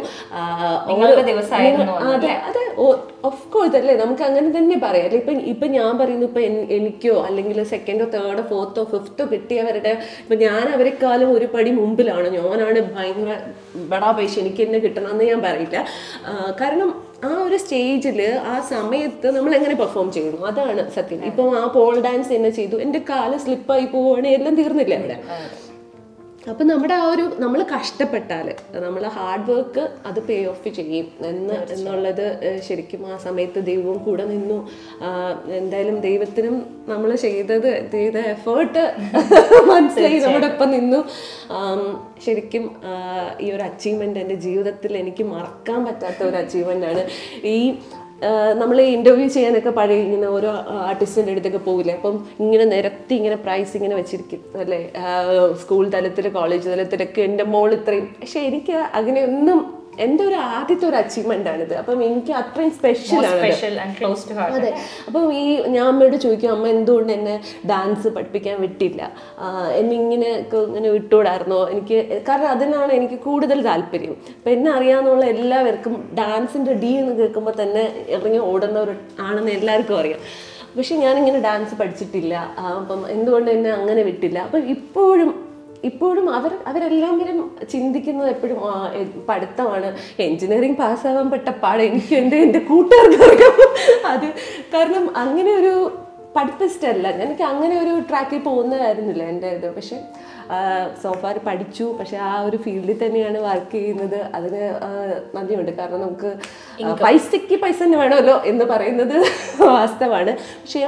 Speaker 1: അതെ അതെ, ഓഫ് കോഴ്സ് അല്ലേ, നമുക്ക് അങ്ങനെ തന്നെ പറയാം അല്ലെ. ഇപ്പം ഇപ്പം ഞാൻ പറയുന്നു, ഇപ്പം എനിക്കോ അല്ലെങ്കിൽ സെക്കൻഡോ തേർഡോ ഫോർത്തോ ഫിഫ്ത്തോ കിട്ടിയവരുടെ ഇപ്പം ഞാൻ അവരെക്കാളും ഒരു പടി മുമ്പിലാണ്, ഞാനാണ് ഭയങ്കര ബടാ പൈസ എനിക്ക് തന്നെ കിട്ടണമെന്ന് ഞാൻ പറയില്ല. കാരണം ആ ഒരു സ്റ്റേജിൽ ആ സമയത്ത് നമ്മൾ എങ്ങനെ പെർഫോം ചെയ്യുന്നു അതാണ് സത്യം. ഇപ്പം ആ പോൾ ഡാൻസ് തന്നെ ചെയ്തു, എൻ്റെ കാല് സ്ലിപ്പായി പോവുകയാണെങ്കിൽ എല്ലാം തീർന്നില്ല അവിടെ. അപ്പം നമ്മുടെ ആ ഒരു നമ്മൾ കഷ്ടപ്പെട്ടാൽ നമ്മൾ ഹാർഡ് വർക്ക് അത് പേ ഓഫ് ചെയ്യും എന്ന് എന്നുള്ളത് ശരിക്കും ആ സമയത്ത് ദൈവവും കൂടെ നിന്നു. എന്തായാലും ദൈവത്തിനും നമ്മൾ ചെയ്തത് ചെയ്ത എഫേർട്ട് മനസ്സിലായി, നമ്മുടെ ഒപ്പം നിന്നു. ശരിക്കും ഈ ഒരു അച്ചീവ്മെൻ്റ് എൻ്റെ ജീവിതത്തിൽ എനിക്ക് മറക്കാൻ പറ്റാത്ത ഒരു അച്ചീവ്മെൻ്റാണ്. ഈ നമ്മൾ ഇൻ്റർവ്യൂ ചെയ്യാനൊക്കെ പഴയ ഇങ്ങനെ ഓരോ ആർട്ടിസ്റ്റിൻ്റെ അടുത്തൊക്കെ പോകില്ലേ, അപ്പം ഇങ്ങനെ നിരത്തി ഇങ്ങനെ പ്രൈസ് ഇങ്ങനെ വെച്ചിരിക്കും അല്ലേ, സ്കൂൾ തലത്തിൽ കോളേജ് തലത്തിലൊക്കെ എൻ്റെ മോൾ ഇത്രയും. പക്ഷെ എനിക്ക് അങ്ങനെയൊന്നും, എൻ്റെ ഒരു ആദ്യത്തെ ഒരു അച്ചീവ്മെൻ്റ് ആണിത്. അപ്പം എനിക്ക് അത്രയും സ്പെഷ്യലാണ്. അതെ. അപ്പം ഈ ഞാൻ അമ്മയോട് ചോദിക്കും, അമ്മ എന്തുകൊണ്ട് എന്നെ ഡാൻസ് പഠിപ്പിക്കാൻ വിട്ടില്ല, എന്നെ ഇങ്ങനെ ഇങ്ങനെ വിട്ടുകൂടായിരുന്നോ എനിക്ക്, കാരണം അതിനാണ് എനിക്ക് കൂടുതൽ താല്പര്യം. അപ്പം എന്നെ അറിയാമെന്നുള്ള എല്ലാവർക്കും ഡാൻസിൻ്റെ ഡി എന്ന് കേൾക്കുമ്പോൾ തന്നെ ഇറങ്ങി ഓടുന്നവർ ആണെന്ന് എല്ലാവർക്കും അറിയാം. പക്ഷെ ഞാനിങ്ങനെ ഡാൻസ് പഠിച്ചിട്ടില്ല. അപ്പം എന്തുകൊണ്ട് എന്നെ അങ്ങനെ വിട്ടില്ല. അപ്പം ഇപ്പോഴും ഇപ്പോഴും അവർ അവരെല്ലാവരും ചിന്തിക്കുന്നത് എപ്പോഴും പഠിത്തമാണ്. എൻജിനീയറിങ് പാസ്സാവാൻ പെട്ട പാട് എനിക്ക് എൻ്റെ എൻ്റെ കൂട്ടുകാർക്ക് അറിയാം. അത് കാരണം അങ്ങനെ ഒരു പഠിപ്പിസ്റ്റല്ല, എനിക്ക് അങ്ങനെ ഒരു ട്രാക്കിൽ പോകുന്നതായിരുന്നില്ല എൻ്റെ ഇത്. പക്ഷെ സോഫാർ പഠിച്ചു, പക്ഷെ ആ ഒരു ഫീൽഡിൽ തന്നെയാണ് വർക്ക് ചെയ്യുന്നത്. അതിന് നന്ദിയുണ്ട്. കാരണം നമുക്ക് പൈസയ്ക്ക് പൈസ തന്നെ വേണമല്ലോ എന്ന് പറയുന്നത് വാസ്തവമാണ്. പക്ഷേ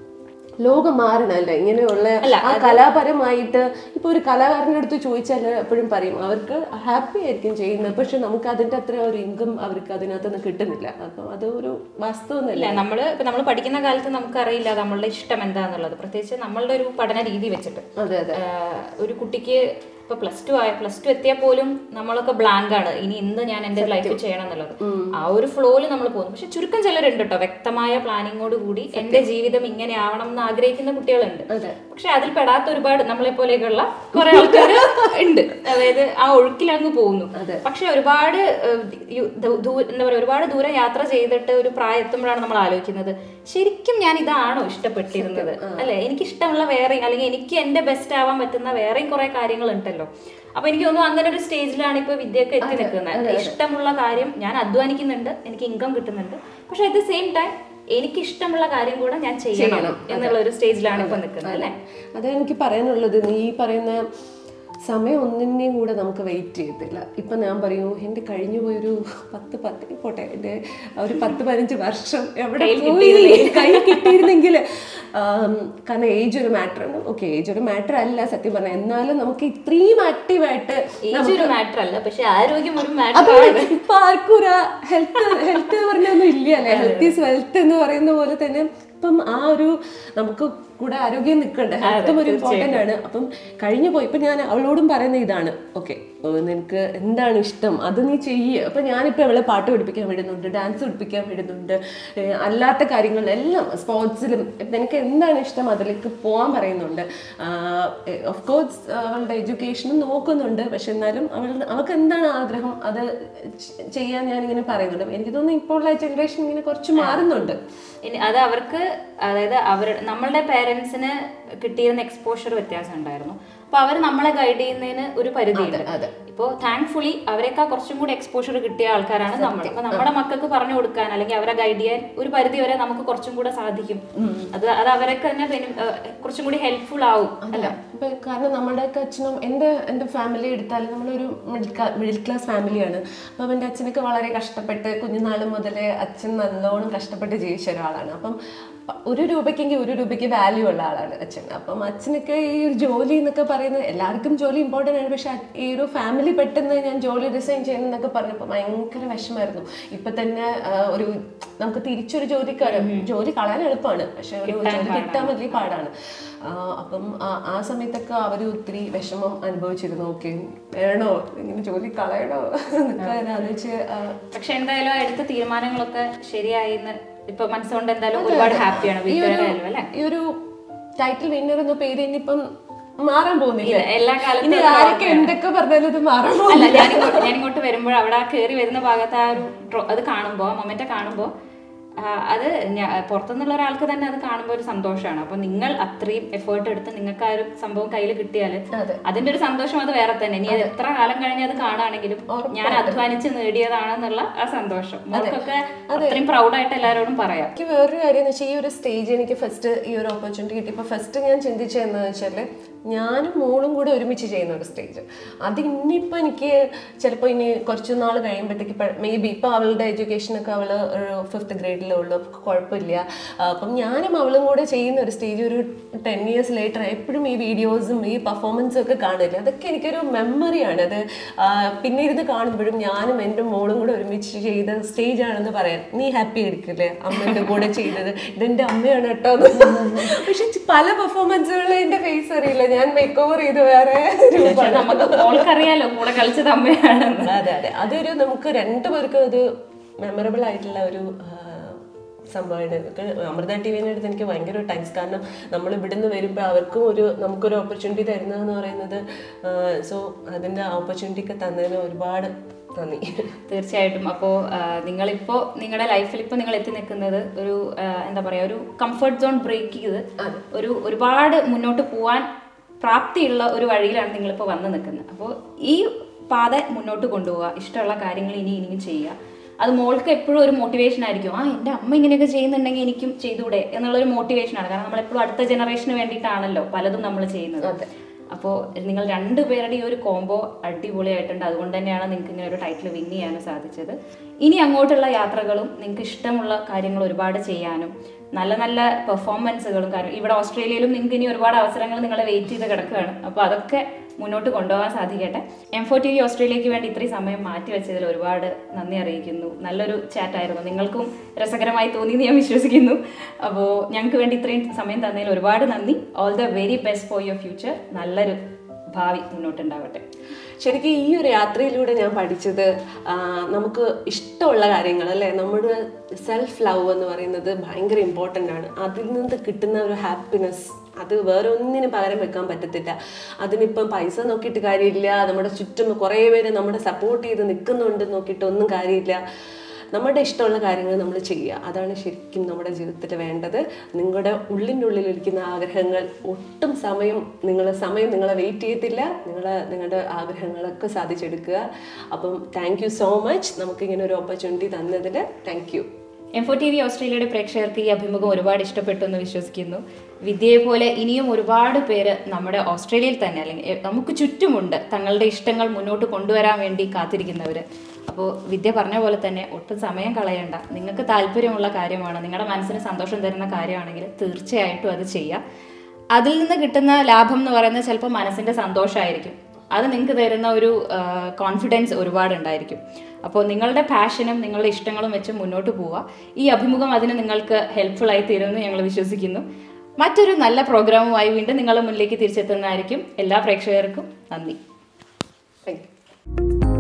Speaker 1: ലോകം മാറണല്ലേ ഇങ്ങനെയുള്ള ആ കലാപരമായിട്ട്. ഇപ്പൊ ഒരു കലാകാരൻ്റെ അടുത്ത് ചോദിച്ചാൽ എപ്പോഴും പറയും അവർക്ക് ഹാപ്പി ആയിരിക്കും ചെയ്യുന്നത്, പക്ഷെ നമുക്ക് അതിന്റെ അത്ര ഒരു ഇൻകം അവർക്ക് അതിനകത്തുനിന്ന് കിട്ടുന്നില്ല. അപ്പൊ അത് ഒരു വാസ്തവമല്ല.
Speaker 2: നമ്മള് ഇപ്പൊ നമ്മൾ പഠിക്കുന്ന കാലത്ത് നമുക്കറിയില്ല നമ്മളുടെ ഇഷ്ടം എന്താന്നുള്ളത്, പ്രത്യേകിച്ച് നമ്മളുടെ ഒരു പഠന രീതി വെച്ചിട്ട്.
Speaker 1: അതെ അതെ.
Speaker 2: ഒരു കുട്ടിക്ക് ഇപ്പൊ പ്ലസ് ടു ആയ പ്ലസ് ടു എത്തിയാൽ പോലും നമ്മളൊക്കെ ബ്ലാങ്ക് ആണ്, ഇനി ഇന്ന് ഞാൻ എന്റെ ലൈഫ് ചെയ്യണം എന്നുള്ളത്. ആ ഒരു ഫ്ലോയിൽ നമ്മൾ പോകുന്നു. പക്ഷെ ചുരുക്കം ചിലരുണ്ട് കേട്ടോ, വ്യക്തമായ പ്ലാനിങ്ങോട് കൂടി എന്റെ ജീവിതം ഇങ്ങനെ ആവണം എന്ന് ആഗ്രഹിക്കുന്ന കുട്ടികളുണ്ട്. പക്ഷെ അതിൽ പെടാത്ത ഒരുപാട് നമ്മളെ പോലെയൊക്കെയുള്ള കുറെ ആൾക്കാർ ഉണ്ട്. അതായത് ആ ഒഴുക്കിലങ്ങ് പോകുന്നു. പക്ഷെ ഒരുപാട് എന്താ പറയുക, ഒരുപാട് ദൂരം യാത്ര ചെയ്തിട്ട് ഒരു പ്രായം എത്തുമ്പോഴാണ് നമ്മൾ ആലോചിക്കുന്നത്, ശരിക്കും ഞാൻ ഇതാണോ ഇഷ്ടപ്പെട്ടിരുന്നത്, അല്ലെ എനിക്ക് ഇഷ്ടമുള്ള വേറെ, അല്ലെങ്കിൽ എനിക്ക് എന്റെ ബെസ്റ്റ് ആവാൻ പറ്റുന്ന വേറെയും കുറെ കാര്യങ്ങളുണ്ട്. അപ്പൊ എനിക്ക് തോന്നുന്നു അങ്ങനെ ഒരു സ്റ്റേജിലാണ് ഇപ്പൊ വിദ്യയൊക്കെ എത്തി നിൽക്കുന്നത്. ഇഷ്ടമുള്ള കാര്യം ഞാൻ അധ്വാനിക്കുന്നുണ്ട്, എനിക്ക് ഇൻകം കിട്ടുന്നുണ്ട്, പക്ഷെ അറ്റ് ദ സെയിം ടൈം എനിക്ക് ഇഷ്ടമുള്ള കാര്യം കൂടെ ഞാൻ ചെയ്യണം എന്നുള്ള ഒരു സ്റ്റേജിലാണ് ഇപ്പൊ നിൽക്കുന്നത് അല്ലെ.
Speaker 1: അതെനിക്ക് പറയാനുള്ളത്, നീ പറയുന്ന സമയം ഒന്നിനെയും കൂടെ നമുക്ക് വെയിറ്റ് ചെയ്യത്തില്ല. ഇപ്പം ഞാൻ പറയൂ, എൻ്റെ കഴിഞ്ഞു പോയൊരു പത്ത് പത്ത് പോട്ടെ എൻ്റെ ഒരു പത്ത് പതിനഞ്ച് വർഷം എവിടെ കൈ കിട്ടിയിരുന്നെങ്കിൽ, കാരണം ഏജ് ഒരു മാറ്ററാണ്. ഓക്കെ, ഏജ് ഒരു മാറ്റർ അല്ല സത്യം പറഞ്ഞാൽ, എന്നാലും നമുക്ക് ഇത്രയും ആക്റ്റീവായിട്ട്
Speaker 2: ഒരു മാറ്റർ അല്ല, പക്ഷെ ആരോഗ്യം ഒരു മാറ്റർ.
Speaker 1: ഇപ്പൊ ആർക്കും ഒരു ഹെൽത്ത് ഹെൽത്ത് പറഞ്ഞൊന്നും ഇല്ല അല്ലേ, ഹെൽത്ത് ഈസ് വെൽത്ത് എന്ന് പറയുന്ന പോലെ തന്നെ ഇപ്പം ആ ഒരു നമുക്ക് കൂടെ ആരോഗ്യം നിൽക്കണ്ടേ, ഹെൽത്തും ഒരു ഇമ്പോർട്ടൻ്റ് ആണ്. അപ്പം കഴിഞ്ഞു പോയി. ഇപ്പം ഞാൻ അവളോടും പറയുന്ന ഇതാണ്, ഓക്കെ നിനക്ക് എന്താണ് ഇഷ്ടം അത് നീ ചെയ്യുക. അപ്പം ഞാനിപ്പോൾ അവളെ പാട്ട് പഠിപ്പിക്കാൻ വിടുന്നുണ്ട്, ഡാൻസ് പഠിപ്പിക്കാൻ വിടുന്നുണ്ട്, അല്ലാത്ത കാര്യങ്ങളിലെല്ലാം സ്പോർട്സിലും നിനക്ക് എന്താണ് ഇഷ്ടം അതിലേക്ക് പോകാൻ പറയുന്നുണ്ട്. ഓഫ് കോഴ്സ് അവളുടെ എഡ്യൂക്കേഷനും നോക്കുന്നുണ്ട്, പക്ഷെ എന്നാലും അവൾ അവൾക്ക് എന്താണ് ആഗ്രഹം അത് ചെയ്യാൻ ഞാനിങ്ങനെ പറയുന്നുണ്ട്. എനിക്ക് തോന്നുന്നു ഇപ്പോൾ ഉള്ള ജനറേഷൻ ഇങ്ങനെ കുറച്ച് മാറുന്നുണ്ട്.
Speaker 2: അത് അവർക്ക്, അതായത് അവർ നമ്മളുടെ പേരൻസിന് കിട്ടിയിരുന്ന എക്സ്പോഷർ വ്യത്യാസം ഉണ്ടായിരുന്നു. അപ്പൊ അവർ നമ്മളെ ഗൈഡ് ചെയ്യുന്നതിന് ഒരു പരിധിയുണ്ട്. ഇപ്പോൾ താങ്ക്ഫുള്ളി അവരെക്കാൾ കുറച്ചും കൂടി എക്സ്പോഷർ കിട്ടിയ ആൾക്കാരാണ് നമ്മൾ. അപ്പൊ നമ്മുടെ മക്കൾക്ക് പറഞ്ഞു കൊടുക്കാൻ അല്ലെങ്കിൽ അവരെ ഗൈഡ് ചെയ്യാൻ ഒരു പരിധി വരെ നമുക്ക് കുറച്ചും കൂടെ സാധിക്കും. അത് അത് അവരൊക്കെ തന്നെ കുറച്ചും കൂടി ഹെൽപ്ഫുൾ ആവും അല്ല.
Speaker 1: ഇപ്പൊ കാരണം നമ്മുടെയൊക്കെ അച്ഛനും എൻ്റെ എൻ്റെ ഫാമിലി എടുത്താൽ നമ്മളൊരു മിഡിൽ മിഡിൽ ക്ലാസ് ഫാമിലിയാണ്. അപ്പം എൻ്റെ അച്ഛനൊക്കെ വളരെ കഷ്ടപ്പെട്ട് കുഞ്ഞുനാൾ മുതലേ അച്ഛൻ നല്ലോണം കഷ്ടപ്പെട്ട് ജീവിച്ച ഒരാളാണ്. അപ്പം ഒരു രൂപയ്ക്കെങ്കിൽ ഒരു രൂപയ്ക്ക് വാല്യൂ ഉള്ള ആളാണ് അച്ഛൻ. അപ്പം അച്ഛനൊക്കെ ഈ ഒരു ജോലി എന്നൊക്കെ പറയുന്നത് എല്ലാവർക്കും ജോലി ഇമ്പോർട്ടൻ്റ് ആണ്, പക്ഷെ ഈ ഒരു ഫാമിലി പെട്ടെന്ന് ഞാൻ ജോലി റിസൈൻ ചെയ്യണം എന്നൊക്കെ പറഞ്ഞപ്പോൾ ഭയങ്കര വിഷമായിരുന്നു. ഇപ്പൊ തന്നെ ഒരു നമുക്ക് തിരിച്ചൊരു ജോലിക്കാരൻ ജോലി കളയാൻ എളുപ്പമാണ്, പക്ഷെ ഒരു ജോലി കിട്ടാൻ വലിയ പാടാണ്. അപ്പം ആ സമയത്തൊക്കെ അവർ ഒത്തിരി വിഷമം അനുഭവിച്ചിരുന്നു. ഓക്കെ വേണോ ഇങ്ങനെ ജോലി കളയണോ എന്നൊക്കെ ആലോചിച്ച്.
Speaker 2: പക്ഷെ എന്തായാലും എടുത്ത തീരുമാനങ്ങളൊക്കെ ശരിയായി ഇപ്പൊ മനസ്സുകൊണ്ട് എന്തായാലും ഒരുപാട് ഹാപ്പിയാണ്.
Speaker 1: ഈ ഒരു ടൈറ്റിൽ വിന്നർ എന്ന പേര് ഇനിയിപ്പം മാറാൻ പോകുന്നില്ല.
Speaker 2: എല്ലാ കാലത്തും
Speaker 1: ആരൊക്കെ എന്തൊക്കെ പറഞ്ഞാലും ഇത് മാറാൻ
Speaker 2: പോകുന്നില്ല. ഞാനിങ്ങോട്ട് വരുമ്പോൾ അവിടെ കയറി വരുന്ന ഭാഗത്ത് ആ ഒരു അത് കാണുമ്പോ മൊമെന്റ് കാണുമ്പോ അത് പുറത്തുനിന്നുള്ള ഒരാൾക്ക് തന്നെ അത് കാണുമ്പോൾ ഒരു സന്തോഷമാണ്. അപ്പൊ നിങ്ങൾ അത്രയും എഫേർട്ട് എടുത്ത് നിങ്ങൾക്ക് ആ ഒരു സംഭവം കയ്യിൽ കിട്ടിയാൽ അതിന്റെ ഒരു സന്തോഷം അത് വേറെ തന്നെ. ഇനി എത്ര കാലം കഴിഞ്ഞ് അത് കാണുകയാണെങ്കിലും ഞാൻ അധ്വാനിച്ച് നേടിയതാണെന്നുള്ള ആ സന്തോഷം നമുക്കൊക്കെ അത്രയും പ്രൗഡായിട്ട് എല്ലാവരോടും പറയാം.
Speaker 1: എനിക്ക് വേറൊരു കാര്യം എന്ന് വെച്ചാൽ ഈ ഒരു സ്റ്റേജ് എനിക്ക് ഫസ്റ്റ് ഈ ഒരു ഓപ്പർച്യൂണിറ്റി കിട്ടിയപ്പോൾ ഫസ്റ്റ് ഞാൻ ചിന്തിച്ചതെന്ന് വെച്ചാൽ ഞാനും മോളും കൂടെ ഒരുമിച്ച് ചെയ്യുന്ന ഒരു സ്റ്റേജ്. അത് ഇനിയിപ്പോൾ എനിക്ക് ചിലപ്പോൾ ഇനി കുറച്ച് നാൾ കഴിയുമ്പോഴത്തേക്ക് മേ ബി ഇപ്പോൾ അവളുടെ എഡ്യൂക്കേഷനൊക്കെ അവൾ ഒരു ഫിഫ്ത്ത് ഗ്രേഡിലേ ഉള്ളൂ, കുഴപ്പമില്ല. അപ്പം ഞാനും അവളും കൂടെ ചെയ്യുന്ന ഒരു സ്റ്റേജ് ഒരു ടെൻ ഇയേഴ്സ് ലേറ്റർ എപ്പോഴും ഈ വീഡിയോസും ഈ പെർഫോമൻസും ഒക്കെ കാണില്ല. അതൊക്കെ എനിക്കൊരു മെമ്മറിയാണ്. അത് പിന്നെ ഇരുന്ന് കാണുമ്പോഴും ഞാനും എൻ്റെ മോളും കൂടെ ഒരുമിച്ച് ചെയ്ത സ്റ്റേജ് ആണെന്ന് പറയാൻ നീ ഹാപ്പി ആയിരിക്കില്ലേ അമ്മേൻ്റെ കൂടെ ചെയ്തത്, ഇതെൻ്റെ അമ്മയാണ് കേട്ടോ. പക്ഷെ പല പെർഫോമൻസുകളും എൻ്റെ ഫേസ് അറിയില്ല, ഞാൻ മേക്ക് ഓവർ ചെയ്ത് വേറെ
Speaker 2: നമുക്കറിയാലോ കൂടെ കളിച്ചത് അമ്മയാണ്.
Speaker 1: അതെ അതെ അതൊരു നമുക്ക് രണ്ടുപേർക്കും അത് മെമ്മറബിൾ ആയിട്ടുള്ള ഒരു സംഭവമാണ്. അമൃത ടി വിനെ അടുത്ത് എനിക്ക് ഭയങ്കര ഒരു താങ്ക്സ്. കാരണം നമ്മൾ ഇവിടുന്ന് വരുമ്പോൾ അവർക്കും ഒരു നമുക്കൊരു ഓപ്പർച്യൂണിറ്റി തരുന്നതെന്ന് പറയുന്നത്, സോ അതിൻ്റെ ഓപ്പർച്യൂണിറ്റി ഒക്കെ തന്നതിന് ഒരുപാട് നന്ദി.
Speaker 2: തീർച്ചയായിട്ടും. അപ്പോൾ നിങ്ങളിപ്പോൾ നിങ്ങളുടെ ലൈഫിൽ ഇപ്പോൾ നിങ്ങൾ എത്തി നിൽക്കുന്നത് ഒരു എന്താ പറയുക ഒരു കംഫർട്ട് സോൺ ബ്രേക്ക് ചെയ്ത് ഒരു ഒരുപാട് മുന്നോട്ട് പോകാൻ പ്രാപ്തിയുള്ള ഒരു വഴിയിലാണ് നിങ്ങളിപ്പോൾ വന്ന് നിൽക്കുന്നത്. അപ്പോൾ ഈ പാത മുന്നോട്ട് കൊണ്ടുപോവുക, ഇഷ്ടമുള്ള കാര്യങ്ങൾ ഇനി ഇനിയും ചെയ്യുക. അത് മോൾക്ക് എപ്പോഴും ഒരു മോട്ടിവേഷൻ ആയിരിക്കും. ആ എൻ്റെ അമ്മ ഇങ്ങനെയൊക്കെ ചെയ്യുന്നുണ്ടെങ്കിൽ എനിക്കും ചെയ്തുകൂടെ എന്നുള്ളൊരു മോട്ടിവേഷനാണ്. കാരണം നമ്മളെപ്പോഴും അടുത്ത ജനറേഷന് വേണ്ടിയിട്ടാണല്ലോ പലതും നമ്മൾ ചെയ്യുന്നത്. അപ്പോൾ നിങ്ങൾ രണ്ടുപേരുടെ ഈ ഒരു കോംബോ അടിപൊളിയായിട്ടുണ്ട്. അതുകൊണ്ട് തന്നെയാണ് നിങ്ങൾക്ക് ഇങ്ങനെ ഒരു ടൈറ്റിൽ വിൻ ചെയ്യാനും സാധിച്ചത്. ഇനി അങ്ങോട്ടുള്ള യാത്രകളും നിങ്ങൾക്ക് ഇഷ്ടമുള്ള കാര്യങ്ങൾ ഒരുപാട് ചെയ്യാനും നല്ല നല്ല പെർഫോമൻസുകളും, കാരണം ഇവിടെ ഓസ്ട്രേലിയയിലും നിങ്ങൾക്ക് ഇനി ഒരുപാട് അവസരങ്ങൾ നിങ്ങളെ വെയിറ്റ് ചെയ്ത് കിടക്കുകയാണ്. അപ്പോൾ അതൊക്കെ മുന്നോട്ട് കൊണ്ടുപോകാൻ സാധിക്കട്ടെ. എം ഫോർ ടി വി ഓസ്ട്രേലിയയ്ക്ക് വേണ്ടി ഇത്രയും സമയം മാറ്റി വെച്ചതിൽ ഒരുപാട് നന്ദി അറിയിക്കുന്നു. നല്ലൊരു ചാറ്റായിരുന്നു, നിങ്ങൾക്കും രസകരമായി തോന്നിയെന്ന് ഞാൻ വിശ്വസിക്കുന്നു. അപ്പോൾ ഞങ്ങൾക്ക് വേണ്ടി ഇത്രയും സമയം തന്നതിൽ ഒരുപാട് നന്ദി. All the very best for your future. നല്ലൊരു ഭാവി മുന്നോട്ടുണ്ടാവട്ടെ.
Speaker 1: ശരിക്കും ഈ ഒരു യാത്രയിലൂടെ ഞാൻ പഠിച്ചത് നമുക്ക് ഇഷ്ടമുള്ള കാര്യങ്ങൾ അല്ലേ, നമ്മുടെ സെൽഫ് ലവ് എന്ന് പറയുന്നത് ഭയങ്കര ഇമ്പോർട്ടൻ്റ് ആണ്. അതിൽ നിന്ന് കിട്ടുന്ന ഒരു ഹാപ്പിനെസ് അത് വേറെ ഒന്നിനും പകരം വെക്കാൻ പറ്റത്തില്ല. അതിനിപ്പം പൈസ നോക്കിയിട്ട് കാര്യമില്ല, നമ്മുടെ ചുറ്റും കുറേ പേര് നമ്മുടെ സപ്പോർട്ട് ചെയ്ത് നിൽക്കുന്നുണ്ട് നോക്കിയിട്ട് ഒന്നും കാര്യമില്ല. നമ്മുടെ ഇഷ്ടമുള്ള കാര്യങ്ങൾ നമ്മൾ ചെയ്യുക, അതാണ് ശരിക്കും നമ്മുടെ ജീവിതത്തിൽ വേണ്ടത്. നിങ്ങളുടെ ഉള്ളിൻ്റെ ഉള്ളിലിരിക്കുന്ന ആഗ്രഹങ്ങൾ ഒട്ടും സമയം നിങ്ങളുടെ സമയം നിങ്ങളെ വെയിറ്റ് ചെയ്യത്തില്ല. നിങ്ങൾ നിങ്ങളുടെ ആഗ്രഹങ്ങളൊക്കെ സാധിച്ചെടുക്കുക. അപ്പം താങ്ക് യു സോ മച്ച് നമുക്കിങ്ങനെ ഒരു ഓപ്പർച്യൂണിറ്റി തന്നതിൽ thank you.
Speaker 2: M four T V ഓസ്ട്രേലിയയുടെ പ്രേക്ഷകർക്ക് ഈ അഭിമുഖം ഒരുപാട് ഇഷ്ടപ്പെട്ടു എന്ന് വിശ്വസിക്കുന്നു. വിദ്യയെ പോലെ ഇനിയും ഒരുപാട് പേര് നമ്മുടെ ഓസ്ട്രേലിയയിൽ തന്നെ അല്ലെങ്കിൽ നമുക്ക് ചുറ്റുമുണ്ട് തങ്ങളുടെ ഇഷ്ടങ്ങൾ മുന്നോട്ട് കൊണ്ടുവരാൻ വേണ്ടി കാത്തിരിക്കുന്നവർ. അപ്പോൾ വിദ്യ പറഞ്ഞ പോലെ തന്നെ ഒട്ടും സമയം കളയണ്ട. നിങ്ങൾക്ക് താല്പര്യമുള്ള കാര്യമാണ്, നിങ്ങളുടെ മനസ്സിന് സന്തോഷം തരുന്ന കാര്യമാണെങ്കിൽ തീർച്ചയായിട്ടും അത് ചെയ്യുക. അതിൽ നിന്ന് കിട്ടുന്ന ലാഭം എന്ന് പറയുന്നത് ചിലപ്പോൾ മനസ്സിൻ്റെ സന്തോഷമായിരിക്കും. അത് നിങ്ങൾക്ക് തരുന്ന ഒരു കോൺഫിഡൻസ് ഒരുപാടുണ്ടായിരിക്കും. അപ്പോൾ നിങ്ങളുടെ പാഷനും നിങ്ങളുടെ ഇഷ്ടങ്ങളും വെച്ച് മുന്നോട്ട് പോവുക. ഈ അഭിമുഖം അതിന് നിങ്ങൾക്ക് ഹെൽപ്ഫുള്ളായി തീരുമെന്ന് ഞങ്ങൾ വിശ്വസിക്കുന്നു. മറ്റൊരു നല്ല പ്രോഗ്രാമുമായി വീണ്ടും നിങ്ങളുടെ മുന്നിലേക്ക് തിരിച്ചെത്തുന്നതായിരിക്കും. എല്ലാ പ്രേക്ഷകർക്കും നന്ദി.
Speaker 1: Thank U.